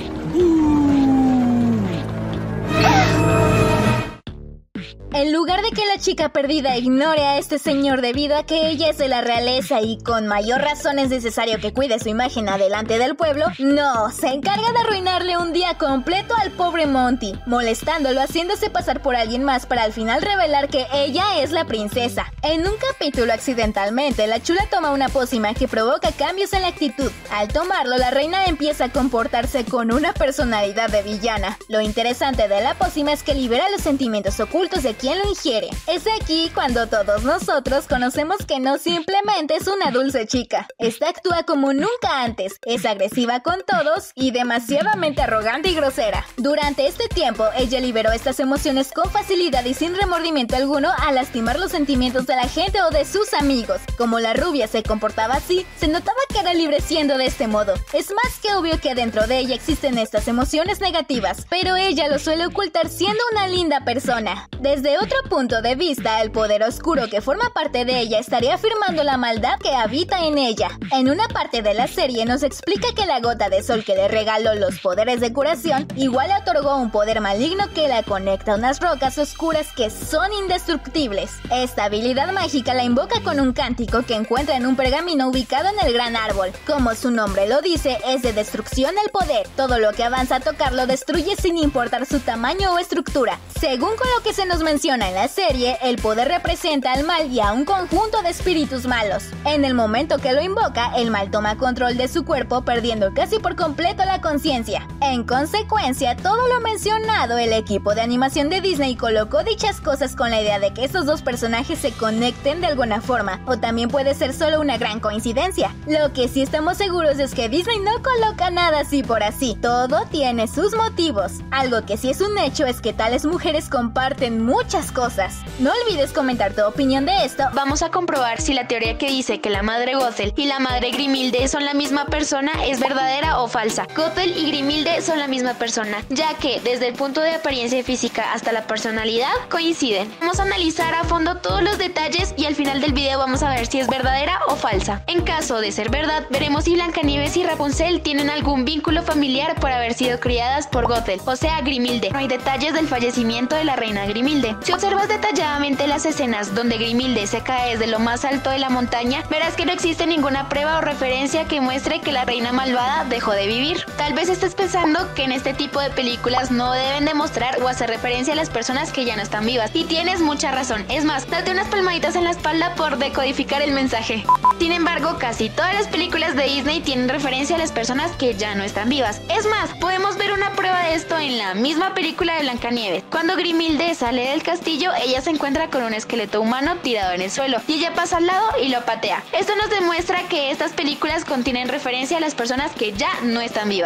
En lugar de que la chica perdida ignore a este señor debido a que ella es de la realeza y con mayor razón es necesario que cuide su imagen adelante del pueblo, no, se encarga de arruinarle un día completo al pobre Monty, molestándolo, haciéndose pasar por alguien más para al final revelar que ella es la princesa. En un capítulo, accidentalmente, la chula toma una pócima que provoca cambios en la actitud. Al tomarlo, la reina empieza a comportarse con una personalidad de villana. Lo interesante de la pócima es que libera los sentimientos ocultos de quien lo ingiere. Es aquí cuando todos nosotros conocemos que no simplemente es una dulce chica. Esta actúa como nunca antes, es agresiva con todos y demasiadamente arrogante y grosera. Durante este tiempo, ella liberó estas emociones con facilidad y sin remordimiento alguno al lastimar los sentimientos de la gente o de sus amigos. Como la rubia se comportaba así, se notaba que era libre siendo de este modo. Es más que obvio que dentro de ella existen estas emociones negativas, pero ella lo suele ocultar siendo una linda persona. Desde otro punto de vista, el poder oscuro que forma parte de ella estaría afirmando la maldad que habita en ella. En una parte de la serie nos explica que la gota de sol que le regaló los poderes de curación igual le otorgó un poder maligno que la conecta a unas rocas oscuras que son indestructibles. Esta habilidad mágica la invoca con un cántico que encuentra en un pergamino ubicado en el gran árbol. Como su nombre lo dice, es de destrucción el poder. Todo lo que avanza a tocar lo destruye sin importar su tamaño o estructura. Según con lo que se nos menciona en la serie, el poder representa al mal y a un conjunto de espíritus malos. En el momento que lo invoca, el mal toma control de su cuerpo, perdiendo casi por completo la conciencia. En consecuencia, todo lo mencionado, el equipo de animación de Disney colocó dichas cosas con la idea de que estos dos personajes se conecten de alguna forma, o también puede ser solo una gran coincidencia. Lo que sí estamos seguros es que Disney no coloca nada así por así, todo tiene sus motivos. Algo que sí es un hecho es que tales mujeres comparten muchas cosas. No olvides comentar tu opinión de esto. Vamos a comprobar si la teoría que dice que la madre Gothel y la madre Grimhilde son la misma persona es verdadera o falsa. Gothel y Grimhilde son la misma persona, ya que desde el punto de apariencia física hasta la personalidad coinciden. Vamos a analizar a fondo todos los detalles y al final del video vamos a ver si es verdadera o falsa. En caso de ser verdad, veremos si Blancanieves y Rapunzel tienen algún vínculo familiar por haber sido criadas por Gothel, o sea Grimhilde. No hay detalles del fallecimiento de la reina Grimhilde. Si observas detalladamente las escenas donde Grimhilde se cae desde lo más alto de la montaña, verás que no existe ninguna prueba o referencia que muestre que la reina malvada dejó de vivir. Tal vez estés pensando que en este tipo de películas no deben demostrar o hacer referencia a las personas que ya no están vivas, y tienes mucha razón. Es más, date unas palmaditas en la espalda por decodificar el mensaje. Sin embargo, casi todas las películas de Disney tienen referencia a las personas que ya no están vivas. Es más, podemos ver una prueba de esto en la misma película de Blancanieves. Cuando Grimhilde sale del castillo, ella se encuentra con un esqueleto humano tirado en el suelo y ella pasa al lado y lo patea. Esto nos demuestra que estas películas contienen referencia a las personas que ya no están vivas.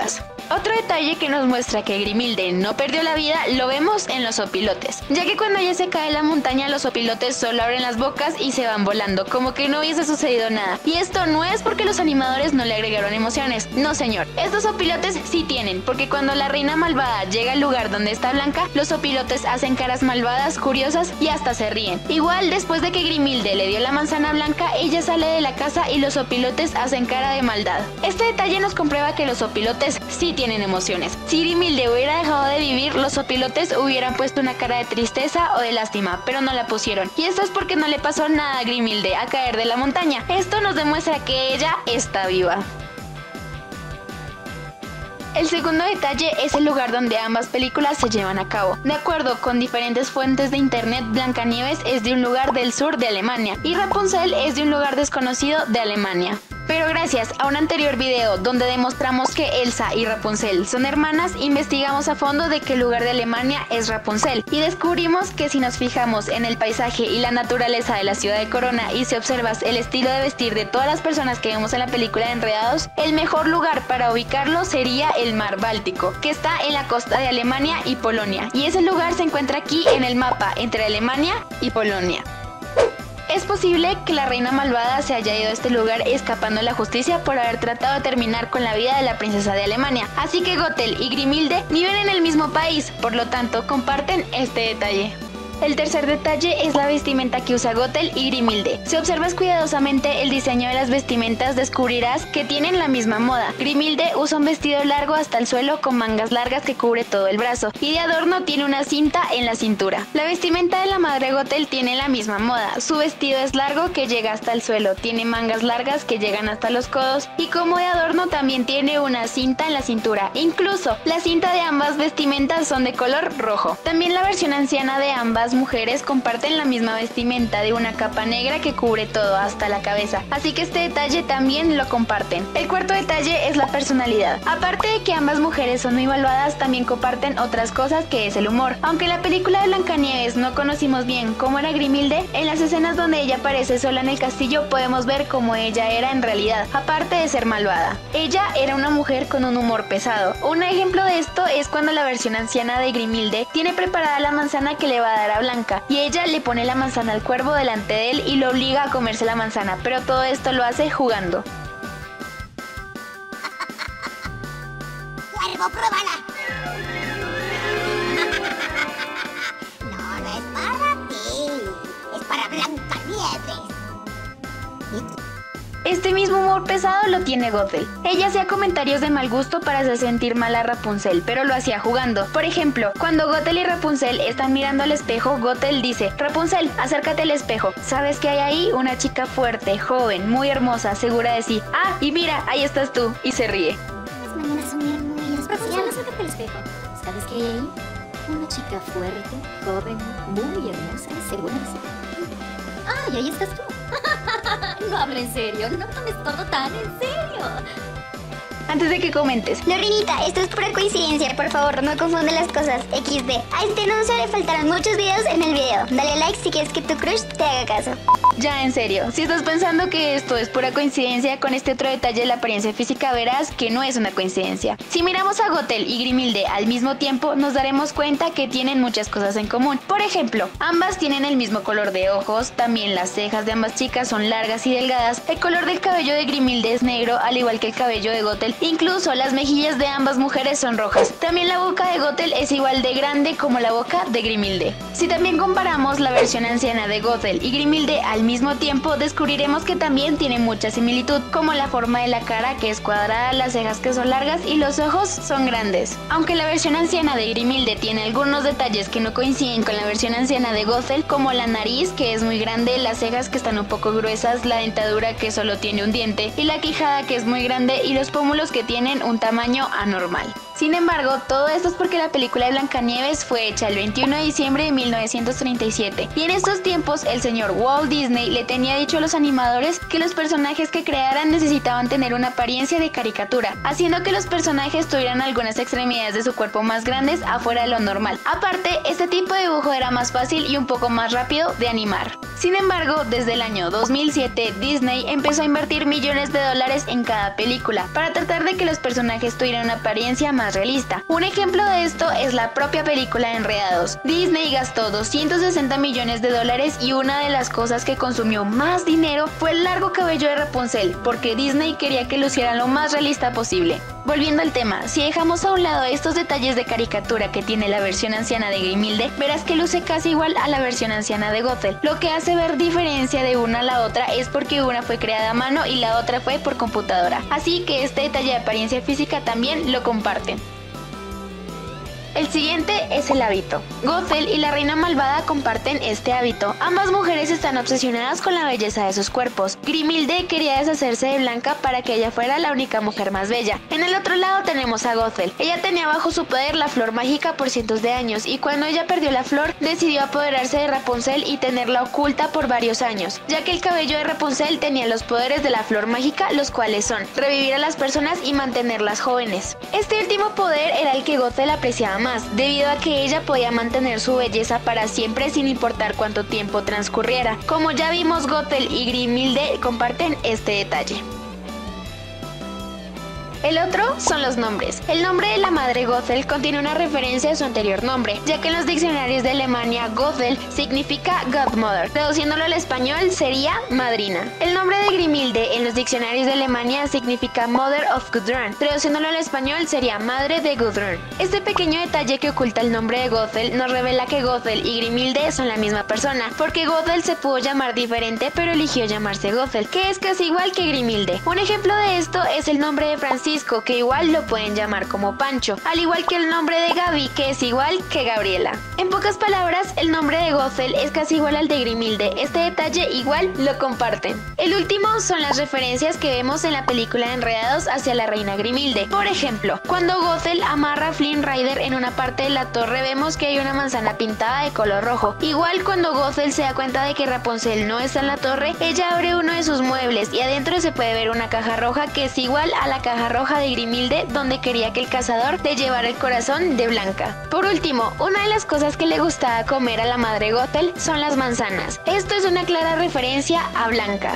Otro detalle que nos muestra que Grimhilde no perdió la vida lo vemos en los opilotes, ya que cuando ella se cae de la montaña los opilotes solo abren las bocas y se van volando, como que no hubiese sucedido nada. Y esto no es porque los animadores no le agregaron emociones, no señor, estos opilotes sí tienen, porque cuando la reina malvada llega al lugar donde está Blanca, los opilotes hacen caras malvadas, curiosas y hasta se ríen. Igual después de que Grimhilde le dio la manzana a Blanca, ella sale de la casa y los opilotes hacen cara de maldad. Este detalle nos comprueba que los opilotes sí tienen emociones. Si Grimhilde hubiera dejado de vivir, los opilotes hubieran puesto una cara de tristeza o de lástima, pero no la pusieron. Y esto es porque no le pasó nada a Grimhilde a caer de la montaña. Esto nos demuestra que ella está viva. El segundo detalle es el lugar donde ambas películas se llevan a cabo. De acuerdo con diferentes fuentes de internet, Blancanieves es de un lugar del sur de Alemania y Rapunzel es de un lugar desconocido de Alemania. Pero gracias a un anterior video donde demostramos que Elsa y Rapunzel son hermanas, investigamos a fondo de qué lugar de Alemania es Rapunzel y descubrimos que si nos fijamos en el paisaje y la naturaleza de la ciudad de Corona y si observas el estilo de vestir de todas las personas que vemos en la película de Enredados, el mejor lugar para ubicarlo sería el mar Báltico, que está en la costa de Alemania y Polonia, y ese lugar se encuentra aquí en el mapa entre Alemania y Polonia. Es posible que la reina malvada se haya ido a este lugar escapando de la justicia por haber tratado de terminar con la vida de la princesa de Alemania, así que Gothel y Grimhilde viven en el mismo país, por lo tanto comparten este detalle. El tercer detalle es la vestimenta que usa Gothel y Grimhilde. Si observas cuidadosamente el diseño de las vestimentas, descubrirás que tienen la misma moda. Grimhilde usa un vestido largo hasta el suelo con mangas largas que cubre todo el brazo, y de adorno tiene una cinta en la cintura. La vestimenta de la madre Gothel tiene la misma moda. Su vestido es largo que llega hasta el suelo, tiene mangas largas que llegan hasta los codos, y como de adorno también tiene una cinta en la cintura. Incluso, la cinta de ambas vestimentas son de color rojo. También la versión anciana de ambas mujeres comparten la misma vestimenta de una capa negra que cubre todo hasta la cabeza, así que este detalle también lo comparten. El cuarto detalle es la personalidad. Aparte de que ambas mujeres son muy malvadas, también comparten otras cosas que es el humor. Aunque en la película de Blancanieves no conocimos bien cómo era Grimhilde, en las escenas donde ella aparece sola en el castillo podemos ver cómo ella era en realidad, aparte de ser malvada. Ella era una mujer con un humor pesado. Un ejemplo de esto es cuando la versión anciana de Grimhilde tiene preparada la manzana que le va a dar a Blanca, y ella le pone la manzana al cuervo delante de él y lo obliga a comerse la manzana, pero todo esto lo hace jugando. ¡Cuervo, pruébala! No, no es para ti. Es para Blancanieves. Este mismo humor pesado lo tiene Gothel. Ella hacía comentarios de mal gusto para hacer sentir mal a Rapunzel, pero lo hacía jugando. Por ejemplo, cuando Gothel y Rapunzel están mirando al espejo, Gothel dice: Rapunzel, acércate al espejo. ¿Sabes que hay ahí? Una chica fuerte, joven, muy hermosa, segura de sí. Ah, y mira, ahí estás tú. Y se ríe. Las mañanas son muy especiales. Rapunzel, acércate al espejo. ¿Sabes que hay ahí? Una chica fuerte, joven, muy hermosa, segura de sí. Ah, y ahí estás tú. No hablo en serio, no tomes todo tan en serio. Antes de que comentes, Lorinita, esto es pura coincidencia, por favor, no confunde las cosas. equis de. A este anuncio le faltarán muchos videos en el video. Dale like si quieres que tu crush te haga caso. Ya en serio, si estás pensando que esto es pura coincidencia, con este otro detalle de la apariencia física verás que no es una coincidencia. Si miramos a Gothel y Grimhilde al mismo tiempo, nos daremos cuenta que tienen muchas cosas en común. Por ejemplo, ambas tienen el mismo color de ojos, también las cejas de ambas chicas son largas y delgadas, el color del cabello de Grimhilde es negro, al igual que el cabello de Gothel. Incluso las mejillas de ambas mujeres son rojas. También la boca de Gothel es igual de grande como la boca de Grimhilde. Si también comparamos la versión anciana de Gothel y Grimhilde al mismo tiempo, descubriremos que también tiene mucha similitud, como la forma de la cara que es cuadrada, las cejas que son largas y los ojos son grandes. Aunque la versión anciana de Grimhilde tiene algunos detalles que no coinciden con la versión anciana de Gothel, como la nariz que es muy grande, las cejas que están un poco gruesas, la dentadura que solo tiene un diente y la quijada que es muy grande y los pómulos que tienen un tamaño anormal. Sin embargo, todo esto es porque la película de Blancanieves fue hecha el veintiuno de diciembre de mil novecientos treinta y siete, y en estos tiempos el señor Walt Disney le tenía dicho a los animadores que los personajes que crearan necesitaban tener una apariencia de caricatura, haciendo que los personajes tuvieran algunas extremidades de su cuerpo más grandes afuera de lo normal. Aparte, este tipo de dibujo era más fácil y un poco más rápido de animar. Sin embargo, desde el año dos mil siete, Disney empezó a invertir millones de dólares en cada película para tratar de que los personajes tuvieran una apariencia más realista. Un ejemplo de esto es la propia película de Enredados. Disney gastó doscientos sesenta millones de dólares y una de las cosas que consumió más dinero fue el largo cabello de Rapunzel, porque Disney quería que luciera lo más realista posible. Volviendo al tema, si dejamos a un lado estos detalles de caricatura que tiene la versión anciana de Grimhilde, verás que luce casi igual a la versión anciana de Gothel. Lo que hace ver diferencia de una a la otra es porque una fue creada a mano y la otra fue por computadora. Así que este detalle de apariencia física también lo comparten. El siguiente es el hábito. Gothel y la reina malvada comparten este hábito. Ambas mujeres están obsesionadas con la belleza de sus cuerpos. Grimhilde quería deshacerse de Blanca para que ella fuera la única mujer más bella. En el otro lado tenemos a Gothel. Ella tenía bajo su poder la flor mágica por cientos de años, y cuando ella perdió la flor, decidió apoderarse de Rapunzel y tenerla oculta por varios años, ya que el cabello de Rapunzel tenía los poderes de la flor mágica, los cuales son revivir a las personas y mantenerlas jóvenes. Este último poder era el que Gothel apreciaba más, debido a que ella podía mantener su belleza para siempre sin importar cuánto tiempo transcurriera. Como ya vimos, Gothel y Grimhilde comparten este detalle. El otro son los nombres. El nombre de la madre Gothel contiene una referencia a su anterior nombre, ya que en los diccionarios de Alemania Gothel significa Godmother. Traduciéndolo al español sería madrina. El nombre de Grimhilde en los diccionarios de Alemania significa Mother of Gudrun. Traduciéndolo al español sería madre de Gudrun. Este pequeño detalle que oculta el nombre de Gothel nos revela que Gothel y Grimhilde son la misma persona, porque Gothel se pudo llamar diferente pero eligió llamarse Gothel, que es casi igual que Grimhilde. Un ejemplo de esto es el nombre de Francisco, que igual lo pueden llamar como Pancho, al igual que el nombre de Gaby, que es igual que Gabriela. En pocas palabras, el nombre de Gothel es casi igual al de Grimhilde. Este detalle igual lo comparten. El último son las referencias que vemos en la película de Enredados hacia la reina Grimhilde. Por ejemplo, cuando Gothel amarra a Flynn Rider en una parte de la torre, vemos que hay una manzana pintada de color rojo. Igual cuando Gothel se da cuenta de que Rapunzel no está en la torre, ella abre uno de sus muebles y adentro se puede ver una caja roja que es igual a la caja roja de Grimhilde, donde quería que el cazador le llevara el corazón de Blanca. Por último, una de las cosas que le gustaba comer a la madre Gothel son las manzanas. Esto es una clara referencia a Blanca.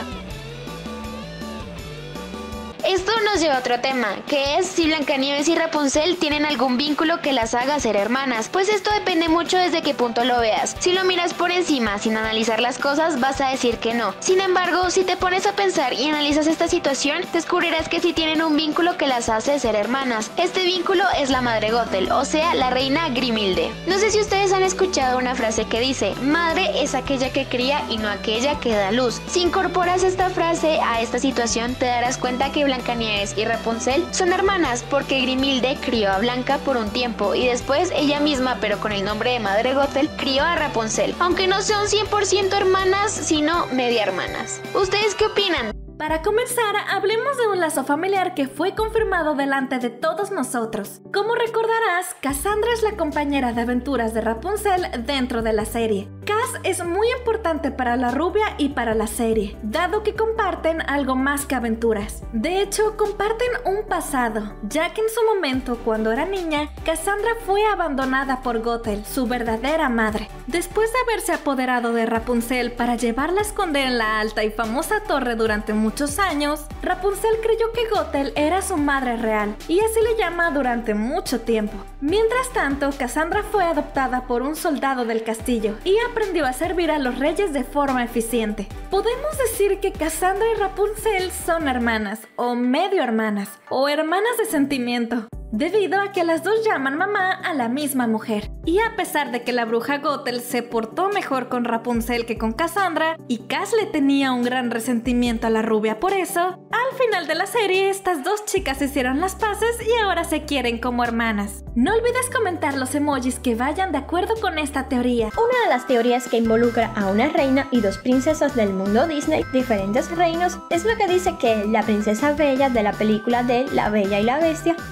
Esto nos lleva a otro tema, que es si Blancanieves y Rapunzel tienen algún vínculo que las haga ser hermanas. Pues esto depende mucho desde qué punto lo veas. Si lo miras por encima, sin analizar las cosas, vas a decir que no. Sin embargo, si te pones a pensar y analizas esta situación, descubrirás que sí tienen un vínculo que las hace ser hermanas. Este vínculo es la madre Gothel, o sea, la reina Grimhilde. No sé si ustedes han escuchado una frase que dice: madre es aquella que cría y no aquella que da luz. Si incorporas esta frase a esta situación, te darás cuenta que Blancanieves y Rapunzel son hermanas, porque Grimhilde crió a Blanca por un tiempo y después ella misma, pero con el nombre de madre Gothel, crió a Rapunzel, aunque no son cien por ciento hermanas, sino media hermanas. ¿Ustedes qué opinan? Para comenzar, hablemos de un lazo familiar que fue confirmado delante de todos nosotros. Como recordarás, Cassandra es la compañera de aventuras de Rapunzel dentro de la serie. Cass es muy importante para la rubia y para la serie, dado que comparten algo más que aventuras. De hecho, comparten un pasado, ya que en su momento, cuando era niña, Cassandra fue abandonada por Gothel, su verdadera madre. Después de haberse apoderado de Rapunzel para llevarla a esconder en la alta y famosa torre durante muchos años, Rapunzel creyó que Gothel era su madre real, y así le llama durante mucho tiempo. Mientras tanto, Cassandra fue adoptada por un soldado del castillo y aprendió a servir a los reyes de forma eficiente. Podemos decir que Cassandra y Rapunzel son hermanas, o medio hermanas, o hermanas de sentimiento, debido a que las dos llaman mamá a la misma mujer. Y a pesar de que la bruja Gothel se portó mejor con Rapunzel que con Cassandra, y Cass le tenía un gran resentimiento a la rubia por eso, al final de la serie estas dos chicas hicieron las paces y ahora se quieren como hermanas. No olvides comentar los emojis que vayan de acuerdo con esta teoría. Una de las teorías que involucra a una reina y dos princesas del mundo Disney, diferentes reinos, es lo que dice que la princesa Bella de la película de La Bella y la Bestia es abuela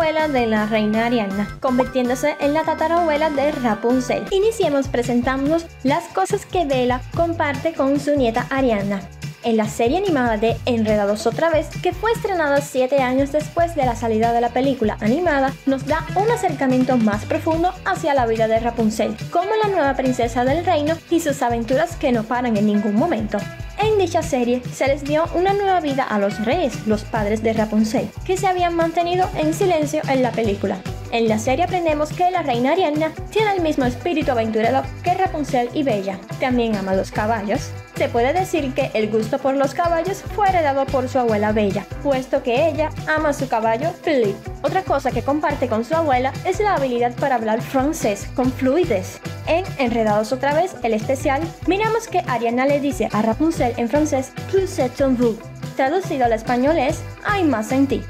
tatarabuela de la reina Arianna, convirtiéndose en la tatarabuela de Rapunzel. Iniciemos presentándonos las cosas que Bella comparte con su nieta Arianna. En la serie animada de Enredados otra vez, que fue estrenada siete años después de la salida de la película animada, nos da un acercamiento más profundo hacia la vida de Rapunzel, como la nueva princesa del reino y sus aventuras que no paran en ningún momento. En dicha serie se les dio una nueva vida a los reyes, los padres de Rapunzel, que se habían mantenido en silencio en la película. En la serie aprendemos que la reina Arianna tiene el mismo espíritu aventurero que Rapunzel y Bella. También ama los caballos. Se puede decir que el gusto por los caballos fue heredado por su abuela Bella, puesto que ella ama su caballo Philip. Otra cosa que comparte con su abuela es la habilidad para hablar francés con fluidez. En Enredados otra vez, el especial, miramos que Arianna le dice a Rapunzel en francés "Plus c'est en vous", traducido al español es "hay más en ti".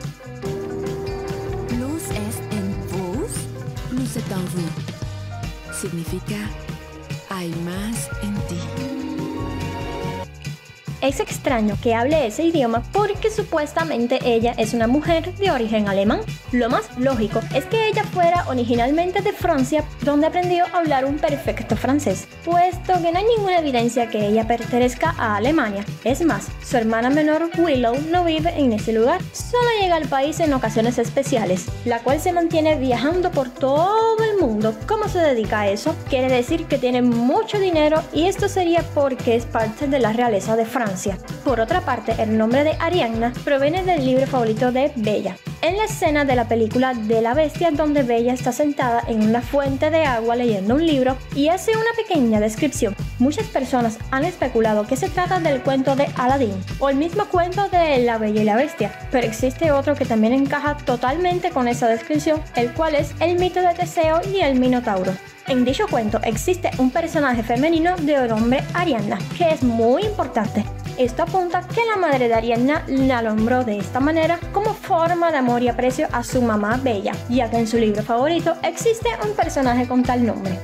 Plus es en vos, plus es en vous. Significa hay más en ti. Es extraño que hable ese idioma porque supuestamente ella es una mujer de origen alemán. Lo más lógico es que ella fuera originalmente de Francia, donde aprendió a hablar un perfecto francés, puesto que no hay ninguna evidencia que ella pertenezca a Alemania. Es más, su hermana menor Willow no vive en ese lugar, solo llega al país en ocasiones especiales, la cual se mantiene viajando por todo el mundo. ¿Cómo se dedica a eso? Quiere decir que tiene mucho dinero y esto sería porque es parte de la realeza de Francia. Por otra parte, el nombre de Arianna proviene del libro favorito de Bella. En la escena de la película de la bestia, donde Bella está sentada en una fuente de agua leyendo un libro y hace una pequeña descripción, muchas personas han especulado que se trata del cuento de Aladdin o el mismo cuento de La Bella y la Bestia, pero existe otro que también encaja totalmente con esa descripción, el cual es el mito de Teseo y el Minotauro. En dicho cuento existe un personaje femenino de nombre Arianna, que es muy importante. Esto apunta que la madre de Arianna la nombró de esta manera como forma de amor y aprecio a su mamá Bella, ya que en su libro favorito existe un personaje con tal nombre.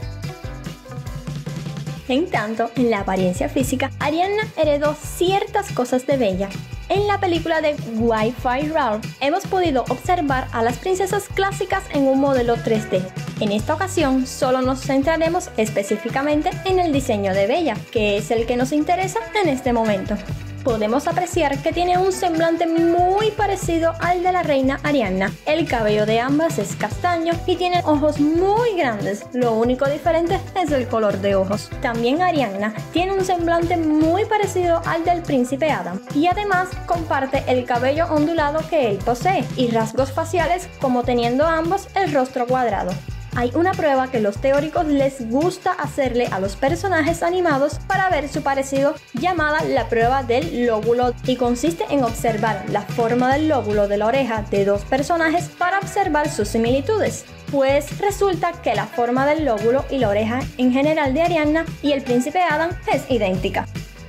En tanto, en la apariencia física, Arianna heredó ciertas cosas de Bella. En la película de Wi-Fi Ralph hemos podido observar a las princesas clásicas en un modelo tres D. En esta ocasión solo nos centraremos específicamente en el diseño de Bella, que es el que nos interesa en este momento. Podemos apreciar que tiene un semblante muy parecido al de la reina Arianna. El cabello de ambas es castaño y tienen ojos muy grandes, lo único diferente es el color de ojos. También Arianna tiene un semblante muy parecido al del príncipe Adam y además comparte el cabello ondulado que él posee y rasgos faciales como teniendo ambos el rostro cuadrado. Hay una prueba que los teóricos les gusta hacerle a los personajes animados para ver su parecido, llamada la prueba del lóbulo, y consiste en observar la forma del lóbulo de la oreja de dos personajes para observar sus similitudes. Pues resulta que la forma del lóbulo y la oreja en general de Arianna y el príncipe Adam es idéntica.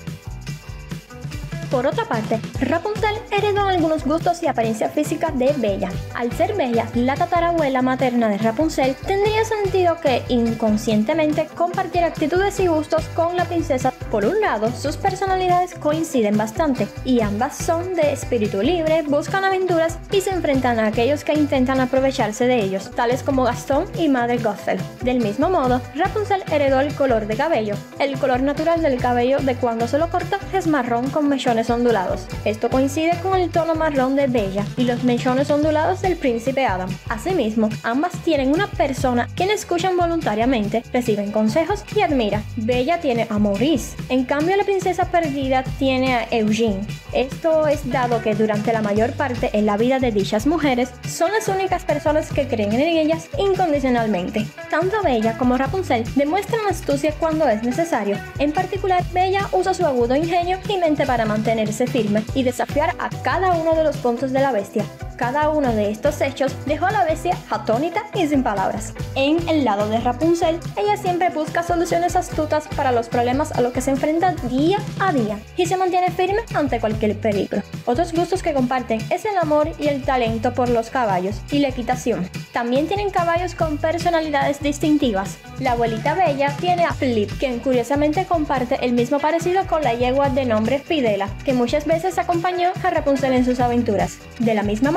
Por otra parte, Rapunzel heredó algunos gustos y apariencia física de Bella. Al ser Bella la tatarabuela materna de Rapunzel, tendría sentido que inconscientemente compartiera actitudes y gustos con la princesa. Por un lado, sus personalidades coinciden bastante y ambas son de espíritu libre, buscan aventuras y se enfrentan a aquellos que intentan aprovecharse de ellos, tales como Gastón y Madre Gothel. Del mismo modo, Rapunzel heredó el color de cabello. El color natural del cabello de cuando se lo corta es marrón con mechones ondulados. Esto coincide con el tono marrón de Bella y los mechones ondulados del príncipe Adam. Asimismo, ambas tienen una persona quien escuchan voluntariamente, reciben consejos y admira. Bella tiene a Maurice, en cambio la princesa perdida tiene a Eugene. Esto es dado que durante la mayor parte en la vida de dichas mujeres son las únicas personas que creen en ellas incondicionalmente. Tanto Bella como Rapunzel demuestran astucia cuando es necesario. En particular, Bella usa su agudo ingenio y mente para mantener mantenerse firme y desafiar a cada uno de los puntos de la bestia. Cada uno de estos hechos dejó a la bestia atónita y sin palabras. En el lado de Rapunzel, ella siempre busca soluciones astutas para los problemas a los que se enfrenta día a día y se mantiene firme ante cualquier peligro. Otros gustos que comparten es el amor y el talento por los caballos y la equitación. También tienen caballos con personalidades distintivas. La abuelita Bella tiene a Philip, quien curiosamente comparte el mismo parecido con la yegua de nombre Fidela, que muchas veces acompañó a Rapunzel en sus aventuras. De la misma manera,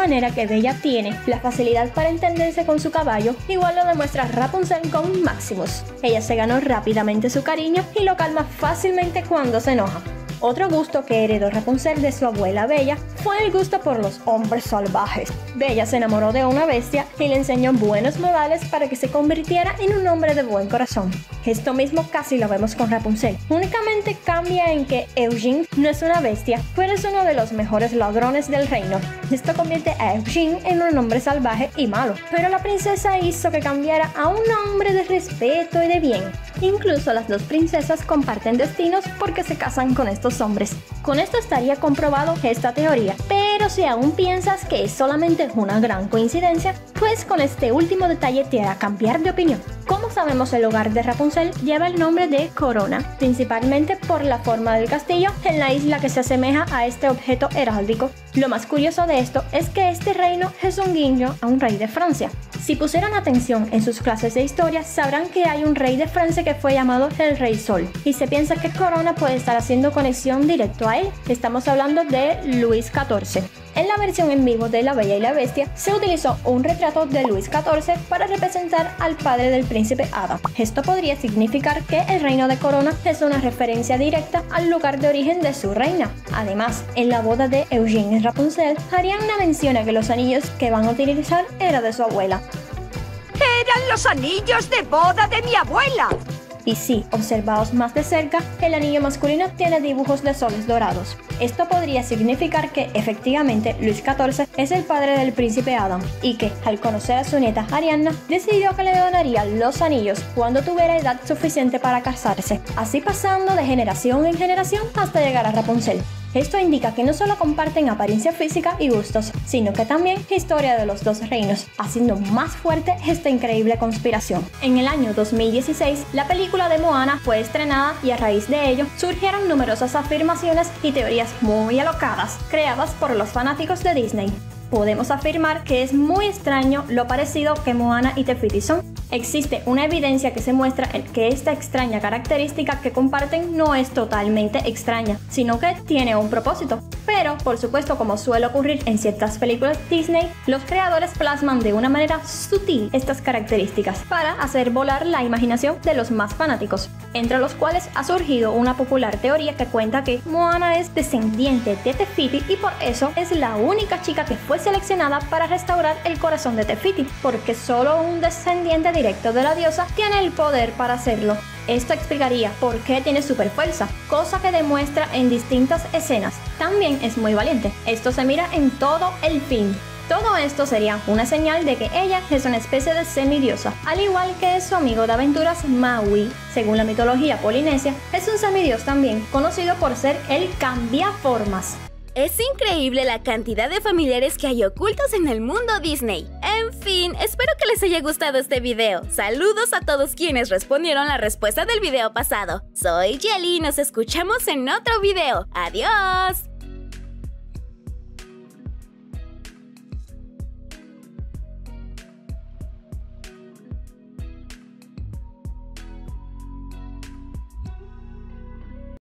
manera que Bella tiene la facilidad para entenderse con su caballo, igual lo demuestra Rapunzel con Maximus. Ella se ganó rápidamente su cariño y lo calma fácilmente cuando se enoja. Otro gusto que heredó Rapunzel de su abuela Bella fue el gusto por los hombres salvajes. Bella se enamoró de una bestia y le enseñó buenos modales para que se convirtiera en un hombre de buen corazón. Esto mismo casi lo vemos con Rapunzel. Únicamente cambia en que Eugene no es una bestia, pero es uno de los mejores ladrones del reino. Esto convierte a Eugene en un hombre salvaje y malo. Pero la princesa hizo que cambiara a un hombre de respeto y de bien. Incluso las dos princesas comparten destinos porque se casan con estos hombres. Con esto estaría comprobado esta teoría, pero si aún piensas que es solamente una gran coincidencia, pues con este último detalle te hará cambiar de opinión. Como sabemos, el hogar de Rapunzel lleva el nombre de Corona, principalmente por la forma del castillo en la isla que se asemeja a este objeto heráldico. Lo más curioso de esto es que este reino es un guiño a un rey de Francia. Si pusieron atención en sus clases de historia, sabrán que hay un rey de Francia que fue llamado el Rey Sol, y se piensa que Corona puede estar haciendo conexión directo a él. Estamos hablando de Luis catorce. En la versión en vivo de La Bella y la Bestia se utilizó un retrato de Luis catorce para representar al padre del príncipe Adam. Esto podría significar que el reino de Corona es una referencia directa al lugar de origen de su reina. Además, en la boda de Eugene y Rapunzel, Arianna menciona que los anillos que van a utilizar eran de su abuela. ¡Eran los anillos de boda de mi abuela! Y sí, observados más de cerca, el anillo masculino tiene dibujos de soles dorados. Esto podría significar que, efectivamente, Luis catorce es el padre del príncipe Adam, y que, al conocer a su nieta Arianna, decidió que le donaría los anillos cuando tuviera edad suficiente para casarse, así pasando de generación en generación hasta llegar a Rapunzel. Esto indica que no solo comparten apariencia física y gustos, sino que también historia de los dos reinos, haciendo más fuerte esta increíble conspiración. En el año dos mil dieciséis, la película de Moana fue estrenada y a raíz de ello surgieron numerosas afirmaciones y teorías muy alocadas, creadas por los fanáticos de Disney. Podemos afirmar que es muy extraño lo parecido que Moana y Te Fiti son. Existe una evidencia que se muestra que esta extraña característica que comparten no es totalmente extraña, sino que tiene un propósito. Pero, por supuesto, como suele ocurrir en ciertas películas Disney, los creadores plasman de una manera sutil estas características para hacer volar la imaginación de los más fanáticos, entre los cuales ha surgido una popular teoría que cuenta que Moana es descendiente de Te Fiti y por eso es la única chica que fue seleccionada para restaurar el corazón de Te Fiti, porque solo un descendiente directo de la diosa tiene el poder para hacerlo. Esto explicaría por qué tiene super fuerza, cosa que demuestra en distintas escenas. También es muy valiente. Esto se mira en todo el film. Todo esto sería una señal de que ella es una especie de semidiosa, al igual que su amigo de aventuras Maui. Según la mitología polinesia, es un semidios también, conocido por ser el cambiaformas. Es increíble la cantidad de familiares que hay ocultos en el mundo Disney. En fin, espero que les haya gustado este video. Saludos a todos quienes respondieron la respuesta del video pasado. Soy Jelly y nos escuchamos en otro video. ¡Adiós!